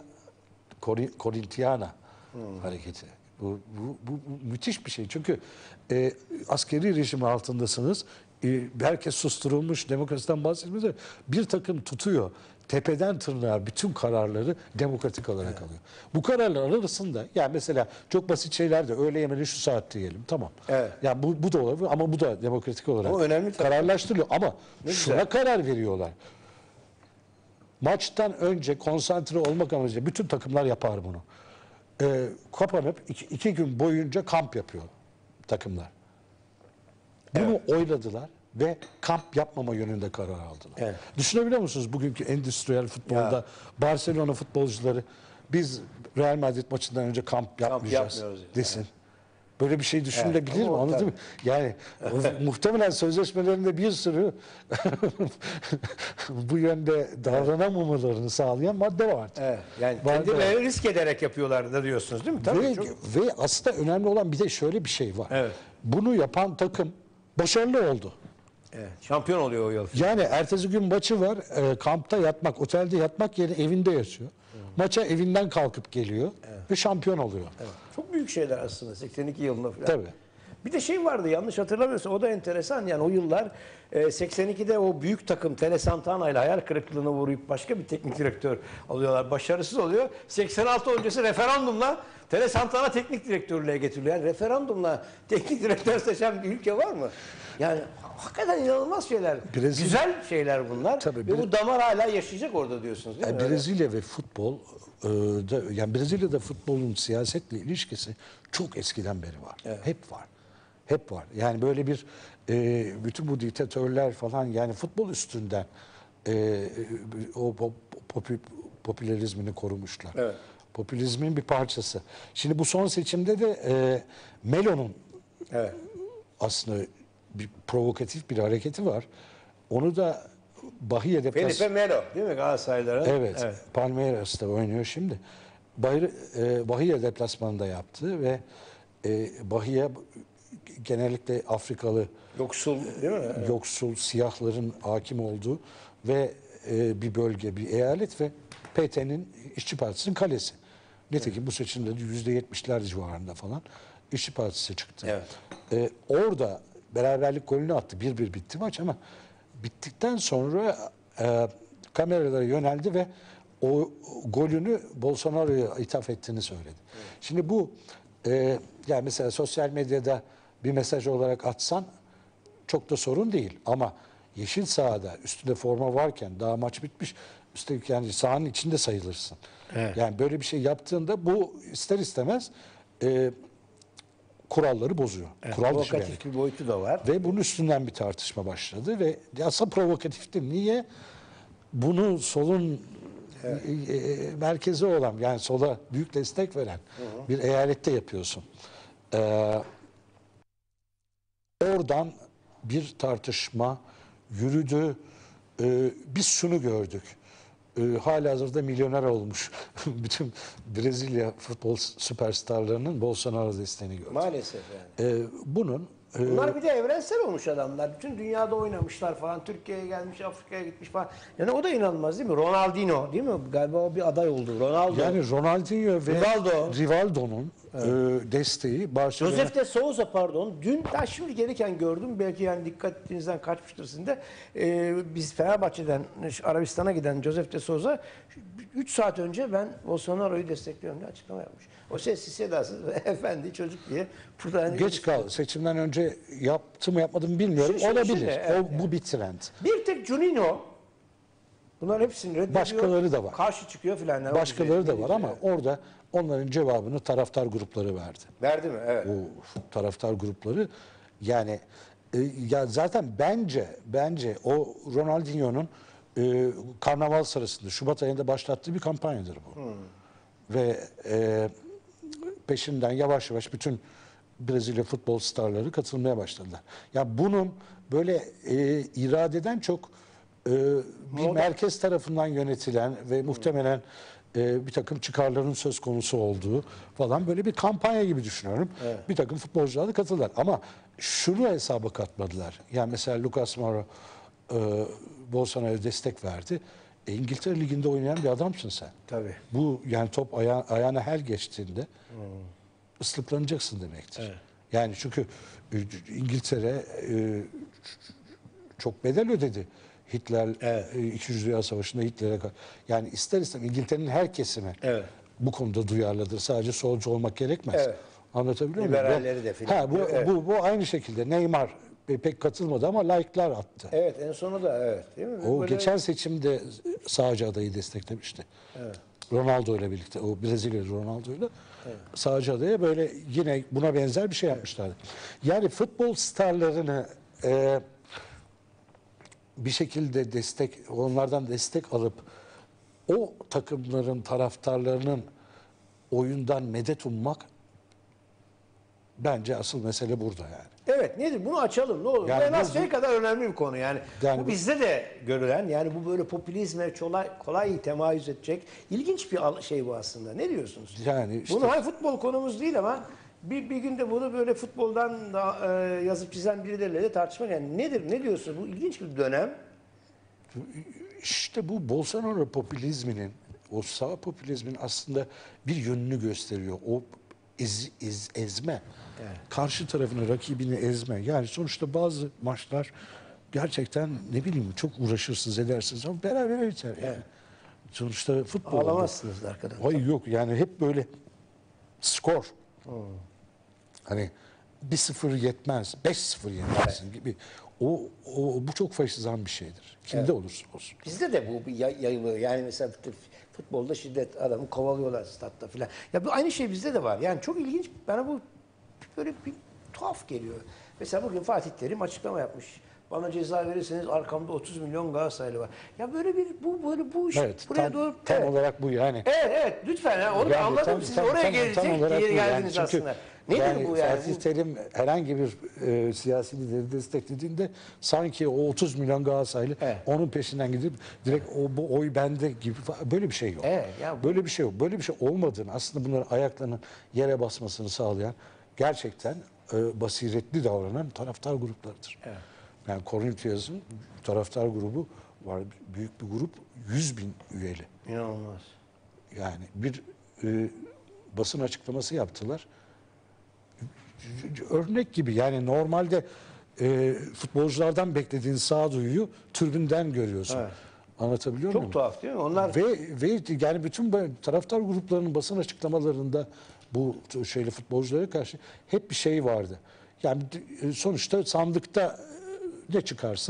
Corintiana hareketi. Bu, bu, bu, bu müthiş bir şey. Çünkü e, askeri rejim altındasınız. E, herkes susturulmuş, demokrasiden bahsetmiyoruz. Bir takım tutuyor. Tepeden tırnağa bütün kararları demokratik olarak evet. alıyor. Bu kararlar arasında yani mesela çok basit şeyler de öğle yemeği şu saat diyelim. Tamam. Evet. Yani bu, bu da olabilir ama bu da demokratik olarak O önemli tabii. kararlaştırılıyor. Ama Ne şuna güzel. karar veriyorlar. Maçtan önce konsantre olmak amacıyla bütün takımlar yapar bunu. Ee, kapanıp iki, iki gün boyunca kamp yapıyor takımlar. Bunu Evet. oyladılar ve kamp yapmama yönünde karar aldılar. Evet. Düşünebiliyor musunuz bugünkü endüstriyel futbolda Ya. Barcelona futbolcuları biz Real Madrid maçından önce kamp yapmayacağız yapmıyoruz yani. desin. Böyle bir şey düşünülebilir Evet, mi? ama o Anladın mı? Yani o- muhtemelen sözleşmelerinde bir sürü bu yönde davranamamalarını sağlayan madde vardı. Evet. Yani Var- kendileri risk ederek yapıyorlar da diyorsunuz değil mi? Tabii ve, çok. ve aslında önemli olan bir de şöyle bir şey var. Evet. Bunu yapan takım başarılı oldu. Evet. Şampiyon oluyor o yıl. Yani ertesi gün maçı var. E, kampta yatmak, otelde yatmak yerine evinde yatıyor. Maça evinden kalkıp geliyor ve şampiyon oluyor. Evet. Çok büyük şeyler aslında seksen iki yılında falan. Tabii. Bir de şey vardı yanlış hatırlamıyorsam o da enteresan yani o yıllar e, seksen ikide o büyük takım Tele Santana ile hayal kırıklığına uğrayıp başka bir teknik direktör alıyorlar. Başarısız oluyor. seksen altı öncesi referandumla Tele Santana teknik direktörlüğe getiriliyor. Yani referandumla teknik direktör seçen bir ülke var mı? Yani hakikaten inanılmaz şeyler. Brezilya- Güzel şeyler bunlar. Tabii, Ve bu damar hala yaşayacak orada diyorsunuz değil mi? Yani Öyle. Brezilya ve futbol, e, da, yani Brezilya'da futbolun siyasetle ilişkisi çok eskiden beri var. Hep var. Hep var. Yani böyle bir e, bütün bu diktatörler falan yani futbol üstünden e, o pop, popü- popülerizmini korumuşlar. Evet. Popülizmin bir parçası. Şimdi bu son seçimde de e, Melo'nun Evet. aslında bir provokatif bir hareketi var. Onu da Bahia deplas Felipe Melo değil mi Galatasaray'ların? Evet, Palmeiras'ta oynuyor şimdi. Bahia, e, Bahia deplasmanında yaptı ve e, Bahia genellikle Afrikalı Yoksul değil mi? Evet. yoksul siyahların hakim olduğu ve e, bir bölge, bir eyalet ve P T'nin İşçi Partisi'nin kalesi. Nitekim bu seçimde de yüzde yetmişler civarında falan İşçi Partisi çıktı. Evet. E, orada beraberlik golünü attı. bir bir bitti maç ama bittikten sonra e, kameralara yöneldi ve o golünü Bolsonaro'ya ithaf ettiğini söyledi. Evet. Şimdi bu e, yani mesela sosyal medyada bir mesaj olarak atsan çok da sorun değil ama yeşil sahada üstünde forma varken daha maç bitmiş, üstelik yani sahanın içinde sayılırsın. Evet. Yani böyle bir şey yaptığında bu ister istemez e, kuralları bozuyor. Evet, Kural dışı bir provokatif hareket. bir boyutu da var. Ve bunun üstünden bir tartışma başladı ve aslında provokatifti. Niye? Bunu solun Evet. e, e, merkezi olan, yani sola büyük destek veren bir eyalette yapıyorsun. Ee, oradan bir tartışma yürüdü. Ee, biz şunu gördük. Ee, halihazırda milyoner olmuş bütün Brezilya futbol süperstarlarının Bolsonaro desteğini gördük. Maalesef yani. Ee, bunun e, Bunlar bir de evrensel olmuş adamlar. Bütün dünyada oynamışlar falan. Türkiye'ye gelmiş, Afrika'ya gitmiş falan. Yani o da inanılmaz değil mi? Ronaldinho değil mi? Galiba o bir aday oldu. Ronaldo. yani Ronaldinho ve Rivaldo. Rivaldo'nun e, desteği Barcelona. Josef de Souza pardon. Dün daha şimdi gelirken gördüm. Belki yani dikkatinizden kaçmıştır sizin de. Ee, biz Fenerbahçe'den Arabistan'a giden Josef de Souza üç saat önce ben Bolsonaro'yu destekliyorum diye açıklama yapmış. O sessiz sedasız efendi çocuk diye. Burada hani Geç kaldı. Seçimden önce yaptı mı yapmadı mı bilmiyorum. Şimdi- şimdi- Olabilir. şimdi, evet, o, bu bir trend. Bir tek Juninho bunların hepsini reddediyor. Başkaları da var. Karşı çıkıyor filan. Yani Başkaları da var Evet. ama orada onların cevabını taraftar grupları verdi. Verdi mi? Evet. O taraftar grupları yani e, ya zaten bence bence o Ronaldinho'nun e, karnaval sırasında Şubat ayında başlattığı bir kampanyadır bu. Ve e, peşinden yavaş yavaş bütün Brezilya futbol starları katılmaya başladılar. Ya bunun böyle e, iradeden çok e, bir Moda. merkez tarafından yönetilen ve muhtemelen e, bir takım çıkarların söz konusu olduğu falan böyle bir kampanya gibi düşünüyorum. Bir takım futbolcular da katıldılar. Ama şunu hesaba katmadılar. Yani mesela Lucas Moura e, Bolsonaro'ya destek verdi. E, İngiltere Ligi'nde oynayan bir adamsın sen. Tabii. Bu yani top aya- ayağına her geçtiğinde ıslıklanacaksın demektir. Yani çünkü e, İngiltere e, çok bedel ödedi. Hitler Evet. e, İkinci Dünya Savaşı'nda Hitler'e ka- yani ister istemez İngiltere'nin her kesimi Evet. bu konuda duyarlıdır. Sadece solcu olmak gerekmez. Evet. Anlatabiliyor muyum? Liberalleri Bu- de filan. Ha, bu, Evet. bu, bu aynı şekilde Neymar e, pek katılmadı ama like'lar attı. Evet en sonu da evet değil mi? O Böyle- geçen seçimde sağcı adayı desteklemişti. Ronaldo ile birlikte, o Brezilyalı Ronaldo ile sağcı adaya böyle yine buna benzer bir şey yapmışlardı. Yani futbol starlarını e, bir şekilde destek, onlardan destek alıp o takımların taraftarlarının oyundan medet ummak bence asıl mesele burada yani. Evet nedir? Bunu açalım ne olur. Yani bu en az bu- şey kadar önemli bir konu yani. Yani bu bu- bizde de görülen yani bu böyle popülizme kolay, kolay temayüz edecek ilginç bir al- şey bu aslında. Ne diyorsunuz? Yani işte- Bunu hani futbol konumuz değil ama bir, bir günde bunu böyle futboldan da, e, yazıp çizen birileriyle de tartışmak yani nedir? Ne diyorsunuz? Bu ilginç bir dönem. İşte bu Bolsonaro popülizminin, o sağ popülizmin aslında bir yönünü gösteriyor. O ez, ez- ezme, karşı tarafını, rakibini ezme. Yani sonuçta bazı maçlar gerçekten ne bileyim çok uğraşırsınız, edersiniz ama beraber biter. Yani. Sonuçta futbol. Ağlamazsınız da arkadan. Hayır yok yani hep böyle skor. Hani bir sıfır yetmez, beş sıfır yenersin gibi. O, o bu çok faşizan bir şeydir. Kimde olursa olsun. Bizde de bu bir yay- yayılıyor. Yani mesela fut- futbolda şiddet adamı kovalıyorlar statta filan. Ya bu aynı şey bizde de var. Yani çok ilginç. Bana bu böyle bir tuhaf geliyor. Mesela bugün Fatih Terim açıklama yapmış. Bana ceza verirseniz arkamda otuz milyon Galatasaraylı var. Ya böyle bir bu böyle bu iş Evet, buraya tam, doğru tam evet. olarak bu yani. Evet evet lütfen ya. Onu Yani anladım tam- siz tam- oraya tam- gelecek tam olarak diye bu yani. geldiniz Çünkü aslında. Nedir yani bu yani? Fatih Bu- Terim herhangi bir e, siyasi lideri desteklediğinde sanki o otuz milyon Galatasaraylı Evet. onun peşinden gidip direkt o bu oy bende gibi falan. Böyle bir şey yok. Evet, ya bu- Böyle bir şey yok. Böyle bir şey olmadığını aslında bunların ayaklarının yere basmasını sağlayan gerçekten e, basiretli davranan taraftar gruplarıdır. Evet. Yani Corinthians'ın taraftar grubu var. Büyük bir grup. yüz bin üyeli. İnanılmaz. Yani bir e, basın açıklaması yaptılar. Örnek gibi yani normalde e, futbolculardan beklediğin sağduyuyu tribünden görüyorsun. Evet. Anlatabiliyor Çok muyum? tuhaf değil mi? Onlar Ve ve yani bütün bu taraftar gruplarının basın açıklamalarında bu şeyli futbolculara karşı hep bir şey vardı. Yani e, sonuçta sandıkta e, ne çıkarsa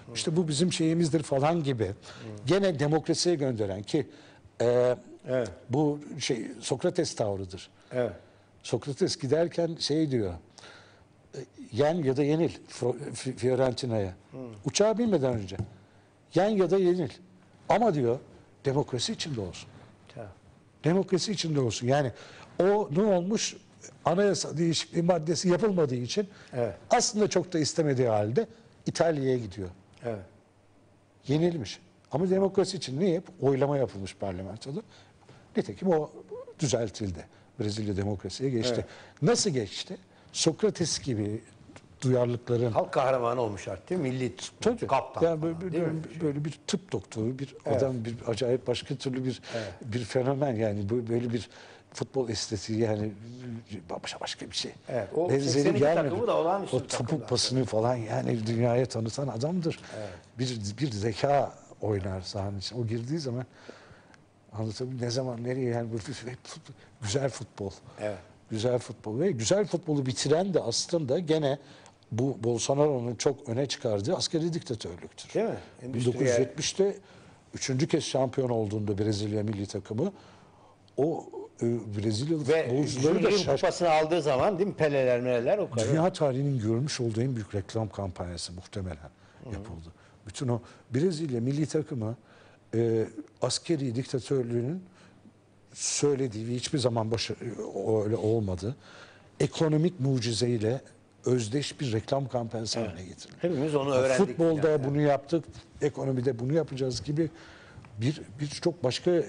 İşte bu bizim şeyimizdir falan gibi. Gene demokrasiye gönderen ki e, Evet. bu şey Sokrates tavrıdır. Evet. Sokrates giderken şey diyor. e, Yen ya da yenil Fro- Fi- Fiorentina'ya. Uçağa binmeden önce. Yen ya da yenil. Ama diyor demokrasi içinde olsun. Tamam. Demokrasi içinde olsun. Yani o ne olmuş? Anayasa değişikliği maddesi yapılmadığı için Evet. aslında çok da istemediği halde İtalya'ya gidiyor. Evet. Yenilmiş. Ama demokrasi için niye? Oylama yapılmış parlamentoda. Nitekim o düzeltildi. Brezilya demokrasiye geçti. Evet. Nasıl geçti? Sokrates gibi duyarlılıkların Halk kahramanı olmuş artık değil mi? Milli Tabii. kaptan Yani falan, böyle, değil böyle, mi? böyle bir tıp doktoru, bir Evet. adam, bir acayip başka türlü bir bir fenomen yani bu böyle bir futbol estetiği yani başka başka bir şey. Evet, o Benzeri seksen iki gelmedi. takımı da olağanüstü O bir takımdı topuk pasını falan yani dünyaya tanıtan adamdır. Bir bir zeka oynar sahanın içine. O girdiği zaman anlatabiliyor ne zaman nereye yani bu hep fut- güzel futbol. Evet. Güzel futbol ve güzel futbolu bitiren de aslında gene bu Bolsonaro'nun çok öne çıkardığı askeri diktatörlüktür. Değil mi? bin Endüstriyel- dokuz yüz yetmişte üçüncü kez şampiyon olduğunda Brezilya milli takımı o e, Brezilyalı Ve futbolcuları da Junior şaş- kupasını aldığı zaman değil mi? Peleler meleler o kadar. Dünya tarihinin görmüş olduğu en büyük reklam kampanyası muhtemelen yapıldı. Bütün o Brezilya milli takımı e, askeri diktatörlüğünün söylediği ve hiçbir zaman başı, o öyle olmadı. Ekonomik mucizeyle özdeş bir reklam kampanyası haline getirildi. Hepimiz onu öğrendik. Futbolda yani. bunu yaptık, ekonomide bunu yapacağız gibi bir bir çok başka e,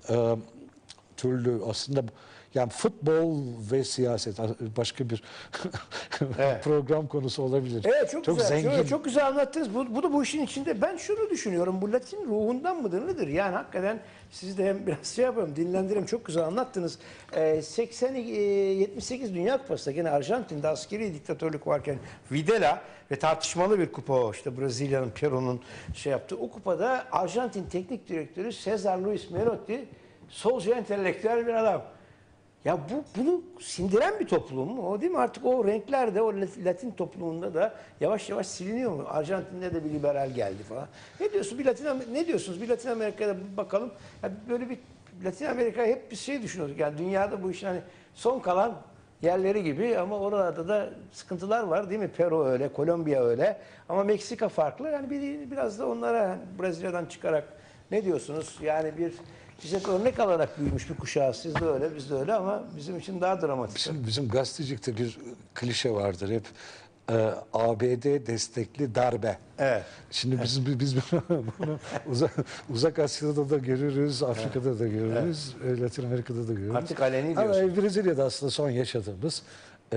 türlü aslında yani futbol ve siyaset başka bir Evet. program konusu olabilir. Evet çok, güzel. zengin. Şöyle, çok güzel anlattınız. Bu, bu da bu işin içinde. Ben şunu düşünüyorum. Bu Latin ruhundan mıdır nedir? Yani hakikaten siz de hem biraz şey yapalım, dinlendirelim. Çok güzel anlattınız. Ee, seksen yetmiş sekiz Dünya Kupası'nda gene Arjantin'de askeri diktatörlük varken Videla ve tartışmalı bir kupa o. İşte Brezilya'nın, Peru'nun şey yaptığı. O kupada Arjantin teknik direktörü Cesar Luis Menotti solcu entelektüel bir adam. Ya bu bunu sindiren bir toplum mu? O değil mi? Artık o renkler de o Latin toplumunda da yavaş yavaş siliniyor mu? Arjantin'de de bir liberal geldi falan. Ne diyorsun? Bir Latin ne diyorsunuz? Bir Latin Amerika'da bakalım. Ya böyle bir Latin Amerika'ya hep bir şey düşünüyorduk. Yani dünyada bu işin hani son kalan yerleri gibi ama oralarda da sıkıntılar var değil mi? Peru öyle, Kolombiya öyle. Ama Meksika farklı. Yani bir, biraz da onlara Brezilya'dan çıkarak ne diyorsunuz? Yani bir bize örnek alarak büyümüş bir kuşağız. Siz de öyle, biz de öyle ama bizim için daha dramatik. Bizim, bizim gazetecilikte bir klişe vardır hep e, A B D destekli darbe. Evet. Şimdi biz biz bunu uzak, uzak Asya'da da görürüz, Afrika'da da görürüz, e, Latin Amerika'da da görürüz. Artık aleni Ama diyorsun. Brezilya'da aslında son yaşadığımız e,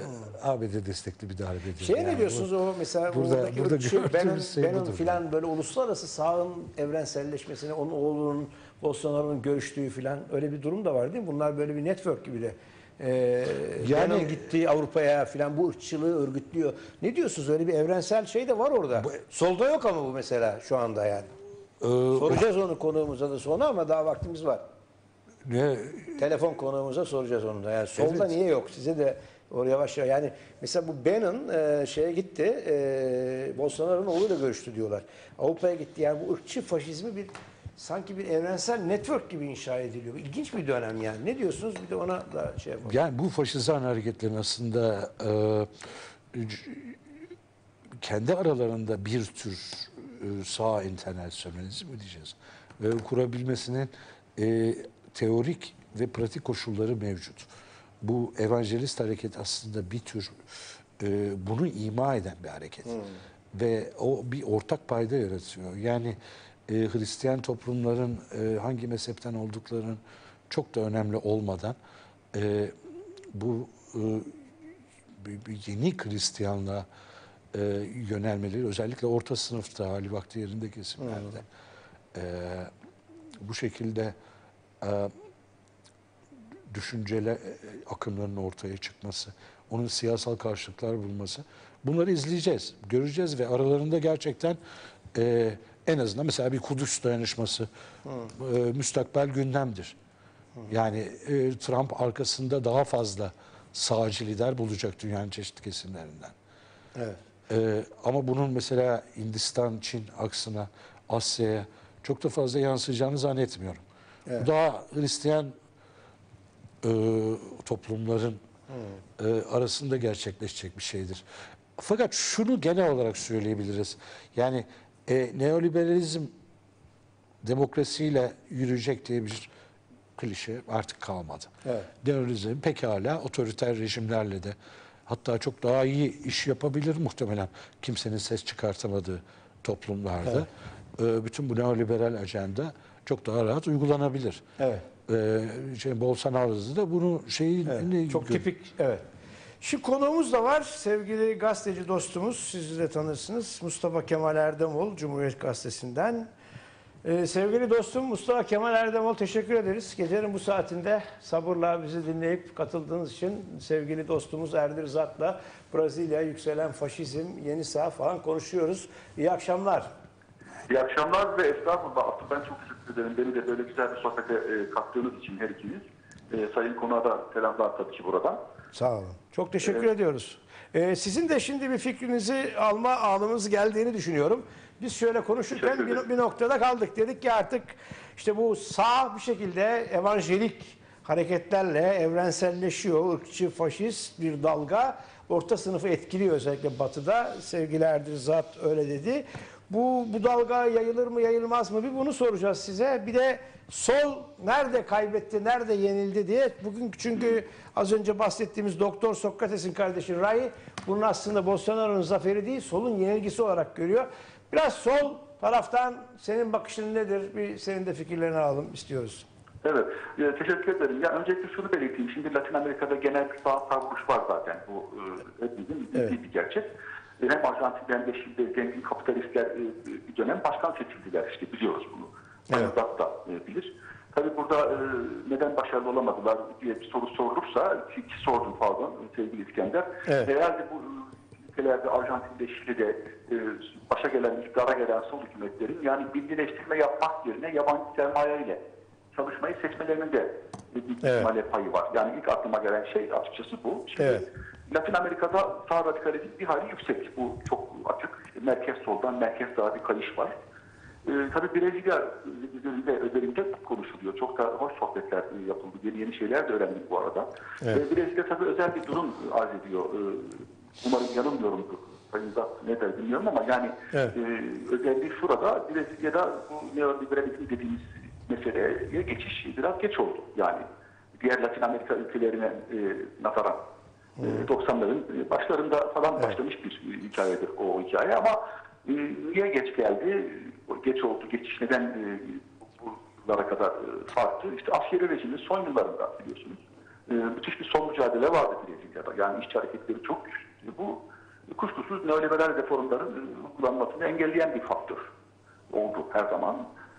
A B D destekli bir darbe. Şey yani. ne diyorsunuz o mesela burada- oradaki burada ırkçı, gördüğümüz Benon, şey Benon budur. filan böyle uluslararası sağın evrenselleşmesine, onun oğlunun Bolsonaro'nun görüştüğü filan öyle bir durum da var değil mi? Bunlar böyle bir network gibi de. Ee, Yani- Benon gitti Avrupa'ya filan bu ırkçılığı örgütlüyor. Ne diyorsunuz? Öyle bir evrensel şey de var orada. Solda yok ama bu mesela şu anda yani. E, Soracağız onu konuğumuza da sonra ama daha vaktimiz var. ne, Telefon konuğumuza soracağız onu da. Yani solda Evet. niye yok? Size de oraya yavaş yavaş. Yani mesela bu Bannon e, şeye gitti. E, Bolsonaro'nun oğluyla görüştü diyorlar. Avrupa'ya gitti. Yani bu ırkçı faşizmi bir sanki bir evrensel network gibi inşa ediliyor. İlginç bir dönem yani. Ne diyorsunuz? Bir de ona da şey yapalım. Yani bu faşizan hareketlerin aslında e, c- kendi aralarında bir tür e, sağ internasyonalizm mi diyeceğiz? Ve kurabilmesinin e, teorik ve pratik koşulları mevcut. Bu evangelist hareket aslında bir tür e, bunu ima eden bir hareket. Ve o bir ortak payda yaratıyor. Yani e, Hristiyan toplumların e, hangi mezhepten olduklarının çok da önemli olmadan e, bu e, bir- bir yeni Hristiyanlığa e, yönelmeleri özellikle orta sınıfta hali vakti yerinde kesimlerde e, bu şekilde e, düşünceler e, akımlarının ortaya çıkması, onun siyasal karşılıklar bulması bunları izleyeceğiz, göreceğiz ve aralarında gerçekten e, en azından mesela bir Kudüs dayanışması e, müstakbel gündemdir. Yani e, Trump arkasında daha fazla sağcı lider bulacak dünyanın çeşitli kesimlerinden. Evet. Ee, ama bunun mesela Hindistan, Çin aksına, Asya'ya çok da fazla yansıyacağını zannetmiyorum. Evet. Bu daha Hristiyan e, toplumların Hmm. e, arasında gerçekleşecek bir şeydir. Fakat şunu genel olarak söyleyebiliriz. Yani e, neoliberalizm demokrasiyle yürüyecek diye bir klişe artık kalmadı. Evet. Neoliberalizm pekala otoriter rejimlerle de hatta çok daha iyi iş yapabilir muhtemelen kimsenin ses çıkartamadığı toplumlarda. Evet. E, bütün bu neoliberal ajanda çok daha rahat uygulanabilir. Evet. Ee, şey, Bolsonaro'da da bunu şeyi Evet, çok tipik, evet. Şu konuğumuz da var. Sevgili gazeteci dostumuz, siz de tanırsınız. Mustafa Kemal Erdemol, Cumhuriyet Gazetesi'nden. Ee, sevgili dostum Mustafa Kemal Erdemol, teşekkür ederiz. Gecenin bu saatinde sabırla bizi dinleyip katıldığınız için sevgili dostumuz Erdir Zat'la Brezilya, yükselen faşizm, yeni sağ falan konuşuyoruz. İyi akşamlar. İyi akşamlar ve estağfurullah. Aslında ben çok teşekkür ederim. Beni de böyle güzel bir sohbete e, kattığınız için her ikiniz. E, Sayın Konuğa da selamlar tabii ki buradan. Sağ olun. Çok teşekkür Evet. ediyoruz. Ee, sizin de şimdi bir fikrinizi alma anımız geldiğini düşünüyorum. Biz şöyle konuşurken bir, bir noktada kaldık. Dedik ki artık işte bu sağ bir şekilde evanjelik hareketlerle evrenselleşiyor. Irkçı, faşist bir dalga orta sınıfı etkiliyor, özellikle batıda. Sevgili Erdir Zat öyle dedi. Bu, bu dalga yayılır mı yayılmaz mı? Bir bunu soracağız size. Bir de sol nerede kaybetti, nerede yenildi diye. Bugün çünkü az önce bahsettiğimiz Doktor Sokrates'in kardeşi Ray bunun aslında Bolsonaro'nun zaferi değil, solun yenilgisi olarak görüyor. Biraz sol taraftan senin bakışın nedir? Bir senin de fikirlerini alalım istiyoruz. Evet, e, teşekkür ederim. Ya öncelikle şunu belirteyim. Şimdi Latin Amerika'da genel bir sağ savuruş var zaten. Bu e, hepimizin bildiği Evet. bir gerçek. E, hem Arjantin'de hem de şimdi zengin kapitalistler e, bir dönem başkan seçildiler. İşte biliyoruz bunu. Evet. Zat da e, bilir. Tabii burada e, neden başarılı olamadılar diye bir soru sorulursa, ki, ki sordum pardon sevgili İskender. Evet. Herhalde bu ülkelerde, Arjantin'de, Şili'de e, başa gelen, iktidara gelen sol hükümetlerin yani bilgileştirme yapmak yerine yabancı sermaye ile çalışmayı seçmelerinin de bir ihtimalle evet. payı var. Yani ilk aklıma gelen şey açıkçası bu. Şimdi evet. Latin Amerika'da sağ radikalizm bir hali yüksek. Bu çok açık. İşte merkez soldan merkez sağa bir kayış var. Ee, tabii Brezilya üzerinde özellikle konuşuluyor. Çok da hoş sohbetler yapıldı. Yeni yeni şeyler de öğrendik bu arada. Evet. Ee, Brezilya tabii özel bir durum arz ediyor. Ee, umarım yanılmıyorumdur. Sayın Zat ne der bilmiyorum ama yani evet. e, özelliği şurada Brezilya'da bu neoliberalizm dediğimiz meseleye geçiş biraz geç oldu. Yani diğer Latin Amerika ülkelerine e, nazaran e, doksanların başlarında falan evet. başlamış bir hikayedir o hikaye ama e, niye geç geldi? Geç oldu. Geçiş neden e, bu yıllara kadar e, farklı? İşte askeri rejimin son yıllarında biliyorsunuz. E, müthiş bir son mücadele vardı Brezilya'da. Yani işçi hareketleri çok güçlü. Bu kuşkusuz neoliberal reformların uygulanmasını engelleyen bir faktör oldu her zaman.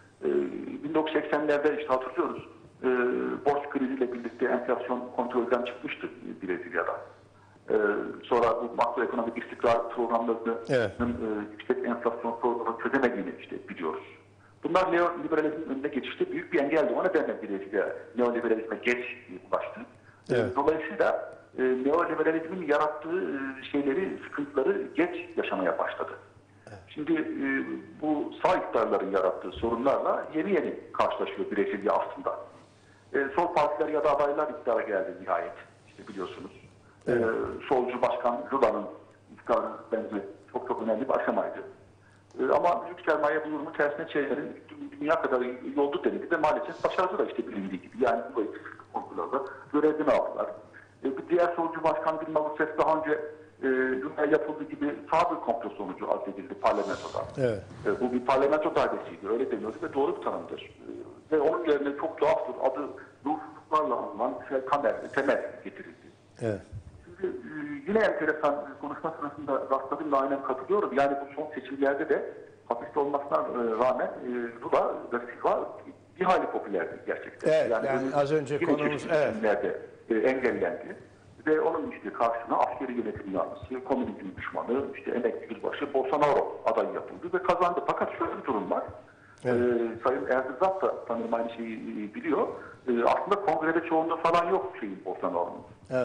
bin dokuz yüz seksenlerde işte hatırlıyoruz e, borç kriziyle birlikte enflasyon kontrolden çıkmıştı Brezilya'da. E, sonra bu makroekonomik istikrar programlarının evet. e, yüksek enflasyon sorununu çözemediğini işte biliyoruz. Bunlar neoliberalizmin önüne geçişte büyük bir engeldi. O nedenle Brezilya neoliberalizme geç ulaştı. Evet. Dolayısıyla e, neoliberalizmin yarattığı e, şeyleri, sıkıntıları geç yaşamaya başladı. Şimdi e, bu sağ iktidarların yarattığı sorunlarla yeni yeni karşılaşıyor Brezilya aslında. E, sol partiler ya da adaylar iktidara geldi nihayet. İşte biliyorsunuz. Evet. E, solcu başkan Lula'nın iktidarı bence çok çok önemli bir aşamaydı. E, ama büyük sermaye bu durumu tersine çeviren dünya kadar yoldu denildi de maalesef başarılı da işte bilindiği gibi. Yani bu eksiklik korkularda görevini aldılar. E, bir diğer solcu başkan Dilma Rousseff daha önce e, yapıldığı gibi sağ bir komplo sonucu addedildi parlamentoda. Evet. E, bu bir parlamento darbesiydi. Öyle deniyordu ve doğru bir tanımdır. E, ve onun yerine çok tuhaftır. Adı ruhsuzluklarla anılan şey, kamer, temel getirildi. Evet. Şimdi e, yine enteresan konuşma sırasında rastladım ve aynen katılıyorum. Yani bu son seçimlerde de hapiste olmasına rağmen e, Lula ve Silva bir hali popülerdi gerçekten. Evet, yani, yani az önce konumuz evet. e, engellendi. Ve onun işte karşısına askeri yönetim yanlısı, komünizm düşmanı, işte emekli yüzbaşı Bolsonaro aday yapıldı ve kazandı. Fakat şöyle bir durum var. Evet. Ee, Sayın Erdoğan da sanırım aynı şeyi biliyor. Ee, aslında kongrede çoğunluğu falan yok şeyin Bolsonaro'nun. Evet.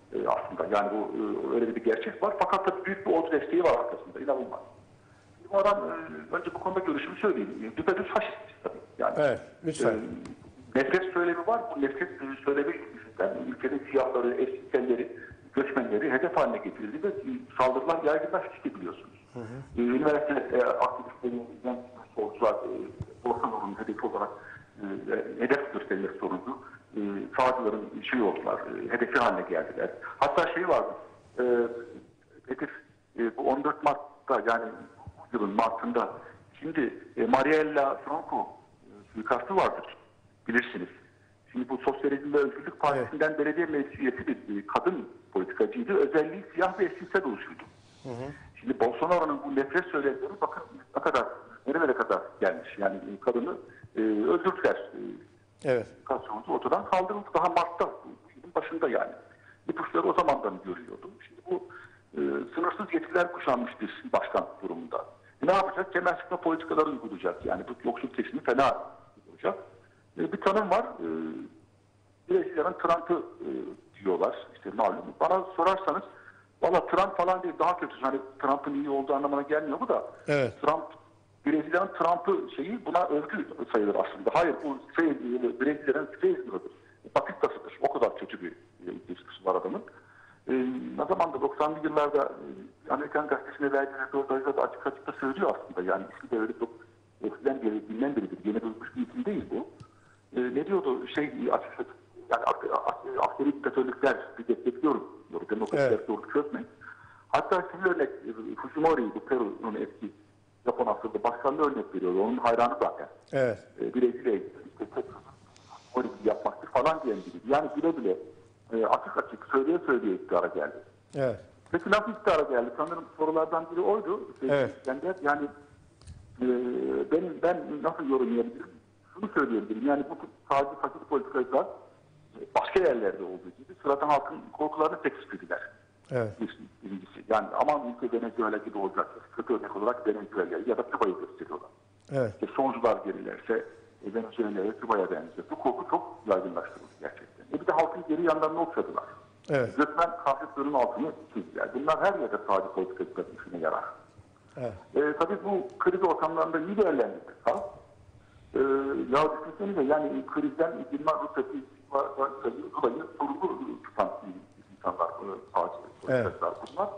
e, aslında. Yani bu e, öyle bir gerçek var. Fakat tabii büyük bir ordu desteği var arkasında. İnanılmaz. Bu adam e, önce bu konuda görüşümü söyleyeyim. Düpedüz faşist tabii. Yani, Evet, lütfen. E, nefret söylemi var. Bu nefret söylemi yüzünden ülkenin siyahları, eşcinselleri, göçmenleri hedef haline getirildi ve saldırılar yaygınlaştı biliyorsunuz. Hı hı. E, üniversite e, aktivistleri, solcular, e, Bolsonaro'nun hedefi olarak e, hedef gösterilir sorundu. E, sağcıların şey oldular, e, hedefi haline geldiler. Hatta şey vardı, e, hedef e, bu on dört Mart'ta yani bu yılın Mart'ında şimdi e, Mariella Franco e, suikastı vardır, bilirsiniz. Şimdi bu Sosyalizm ve Özgürlük Partisi'nden evet. belediye meclis üyesi bir kadın politikacıydı. Özelliği siyah ve eşcinsel oluşuydu. Hı hı. Şimdi Bolsonaro'nun bu nefret söylemleri bakın ne kadar, nerelere kadar gelmiş. Yani kadını e, öldürdüler. E, evet. Kasyoncu ortadan kaldırıldı. Daha Mart'ta, bu yılın başında yani. İpuçları o zamandan görüyordu. Şimdi bu e, sınırsız yetkiler kuşanmış bir başkan durumunda. E, ne yapacak? Kemer sıkma politikaları uygulayacak. Yani bu yoksul kesimi fena olacak. E, bir tanım var. E, Brezilya'nın Trump'ı e, diyorlar. İşte malum. Bana sorarsanız valla Trump falan değil, daha kötü. Hani Trump'ın iyi olduğu anlamına gelmiyor bu da. Evet. Trump, Brezilya'nın Trump'ı şeyi buna övgü sayılır aslında. Hayır, bu şey, Brezilya'nın Facebook'udur. Batistasıdır. O kadar kötü bir ilişkisi var adamın. E, ne zaman da doksanlı yıllarda e, Amerikan gazetesine verdiği röportajda da açık açık da söylüyor aslında. Yani ismi de öyle çok eskiden beri bilinen biridir. Yeni duymuş bir isim değil bu. E, ne diyordu? Şey açık açık yani askeri diktatörlükler destekliyorum diyor. Demokrasiler evet. doğru çözmeyin. Hatta şimdi örnek Fujimori, bu Peru'nun eski Japon asıllı başkanlığı örnek veriyor. Onun hayranı zaten. Evet. E, Brezilya'ya işte Fujimori yapmaktır falan diyen gibi. Yani bile bile e, açık açık söyleye söyleye iktidara geldi. Evet. Peki nasıl iktidara geldi? Sanırım sorulardan biri oydu. Evet. Yani e, benim, ben nasıl yorumlayabilirim? Şunu söyleyebilirim. Yani bu sadece faşist politikacılar başka yerlerde olduğu gibi sıradan halkın korkularını tekstlediler. Evet. Birincisi. Yani aman ülke Venezuela gibi olacak. Kötü örnek olarak Venezuela'yı ya da Küba'yı gösteriyorlar. Evet. İşte solcular gelirlerse Venezuela'ya, Küba'ya benziyor. Bu korku çok yaygınlaştırıldı gerçekten. E bir de halkın geri yanlarını okşadılar. Evet. Gökmen kahretlerin altını çizdiler. Bunlar her yerde sadece politikacıların işine yarar. Evet. E, tabii bu kriz ortamlarında iyi değerlendirmek. Ha? E, ya düşünsenize yani krizden Dilma Rousseff'i dolayı sorumlu tutan insanlar, sağcı politikacılar evet. bunlar.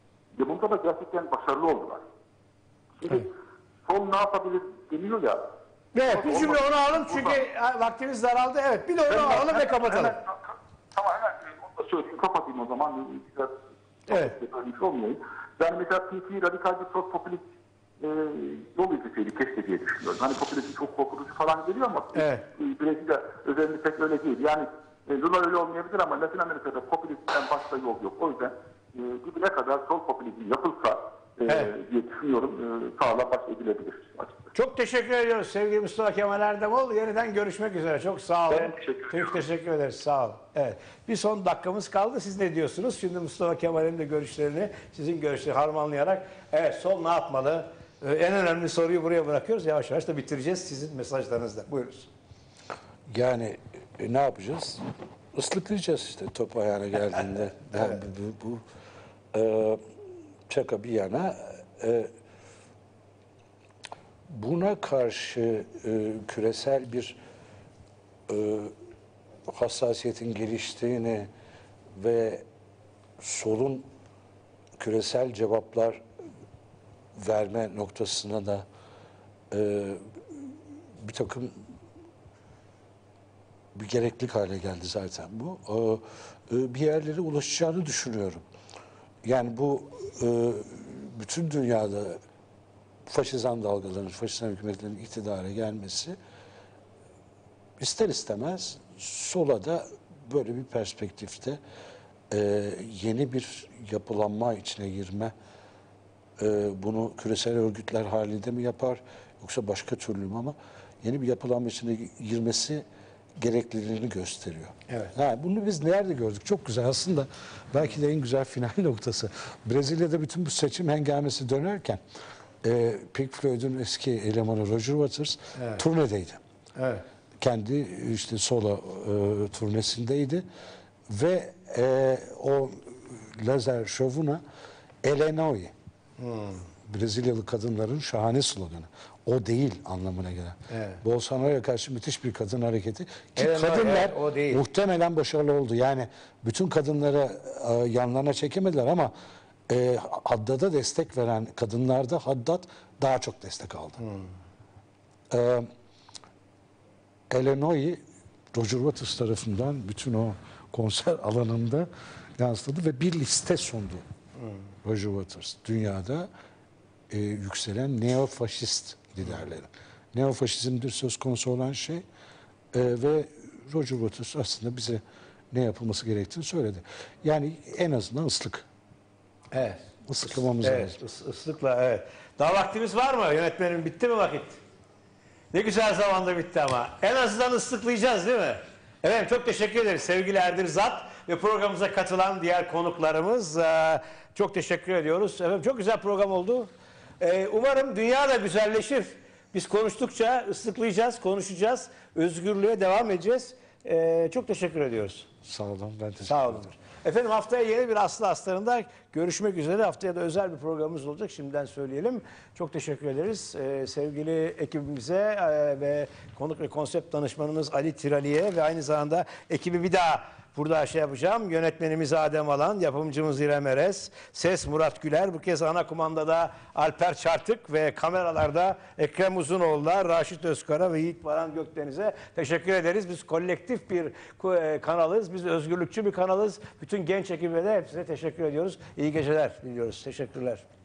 Ve bunda da gerçekten başarılı oldular. Şimdi evet. sol ne yapabilir deniyor ya. Evet, bir cümle onu alalım çünkü burada, vaktimiz daraldı. Evet, bir de onu hemen, alalım hemen, ve kapatalım. Hemen, tamam hemen onu da söyleyeyim, kapatayım o zaman. Biraz evet. olmayayım. Yani mesela P T radikal bir sos popülist e, yol izleseydi keşke diye düşünüyorum. Hani popülizm çok korkutucu falan geliyor ama evet. Brezilya özellikle pek öyle değil. Yani e, Lula öyle olmayabilir ama Latin Amerika'da popülizmden başka yol yok. O yüzden e, dibine kadar sol popülizm yapılsa e, evet. diye düşünüyorum e, sağla baş edilebilir açıkçası. Çok teşekkür ediyoruz sevgili Mustafa Kemal Erdemol. Yeniden görüşmek üzere. Çok sağ olun. Ben teşekkür ederim. Çok teşekkür ederiz. Sağ olun. Evet. Bir son dakikamız kaldı. Siz ne diyorsunuz? Şimdi Mustafa Kemal'in de görüşlerini, sizin görüşleri harmanlayarak evet sol ne yapmalı? Ee, en önemli soruyu buraya bırakıyoruz. Yavaş yavaş da bitireceğiz sizin mesajlarınızla. Buyurunuz. Yani e, ne yapacağız? Islıklayacağız işte top ayağına geldiğinde. Yani evet. Bu, bu e, şaka bir yana e, buna karşı e, küresel bir e, hassasiyetin geliştiğini ve solun küresel cevaplar verme noktasına da e, bir takım bir gereklilik hale geldi zaten bu. E, bir yerlere ulaşacağını düşünüyorum. Yani bu e, bütün dünyada faşizan dalgaların, faşizan hükümetlerin iktidara gelmesi ister istemez sola da böyle bir perspektifte e, yeni bir yapılanma içine girme, e, bunu küresel örgütler halinde mi yapar yoksa başka türlü mü ama yeni bir yapılanma içine girmesi gerekliliğini gösteriyor. Evet. Ha, bunu biz nerede gördük? Çok güzel aslında. Belki de en güzel final noktası. Brezilya'da bütün bu seçim hengamesi dönerken e, Pink Floyd'un eski elemanı Roger Waters evet. turnedeydi. Evet. Kendi işte solo e, turnesindeydi ve e, o lazer şovuna Elenoi, Brezilyalı kadınların şahane sloganı. O değil anlamına gelen. Evet. Bolsonaro'ya karşı müthiş bir kadın hareketi. Ki Elenoi, kadınlar evet, o değil. muhtemelen başarılı oldu. Yani bütün kadınları e, yanlarına çekemediler ama e, Haddad'a destek veren kadınlarda Haddad daha çok destek aldı. Hmm. E, Elenoi, Roger Waters tarafından bütün o konser alanında yansıtıldı ve bir liste sundu. Hmm. Roger Waters dünyada e, yükselen neofaşist liderleri. Neofaşizmdir söz konusu olan şey e, ve Roger Waters aslında bize ne yapılması gerektiğini söyledi. Yani en azından ıslık. Evet. Islıklamamız Evet, lazım. ıs- ıslıkla evet. Daha vaktimiz var mı? Yönetmenim bitti mi vakit? Ne güzel zamanda bitti ama. En azından ıslıklayacağız değil mi? Evet, çok teşekkür ederiz sevgili Erdil Zat ve programımıza katılan diğer konuklarımız. Ee, çok teşekkür ediyoruz. Efendim, çok güzel program oldu. Ee, umarım dünya da güzelleşir. Biz konuştukça ıslıklayacağız, konuşacağız. Özgürlüğe devam edeceğiz. Ee, çok teşekkür ediyoruz. Sağ olun. Ben teşekkür Sağ ederim. olun. Efendim, haftaya yeni bir Aslı Aslanı'nda görüşmek üzere. Haftaya da özel bir programımız olacak. Şimdiden söyleyelim. Çok teşekkür ederiz. Ee, sevgili ekibimize e, ve konuk ve konsept danışmanımız Ali Tirali'ye ve aynı zamanda ekibi bir daha burada şey yapacağım. Yönetmenimiz Adem Alan, yapımcımız İrem Erez, ses Murat Güler, bu kez ana kumandada Alper Çartık ve kameralarda Ekrem Uzunoğlu'na, Raşit Özkara ve Yiğit Baran Gökdeniz'e teşekkür ederiz. Biz kolektif bir e, kanalız, biz özgürlükçü bir kanalız. Bütün genç ekibe de hepsine teşekkür ediyoruz. İyi geceler diliyoruz. Teşekkürler.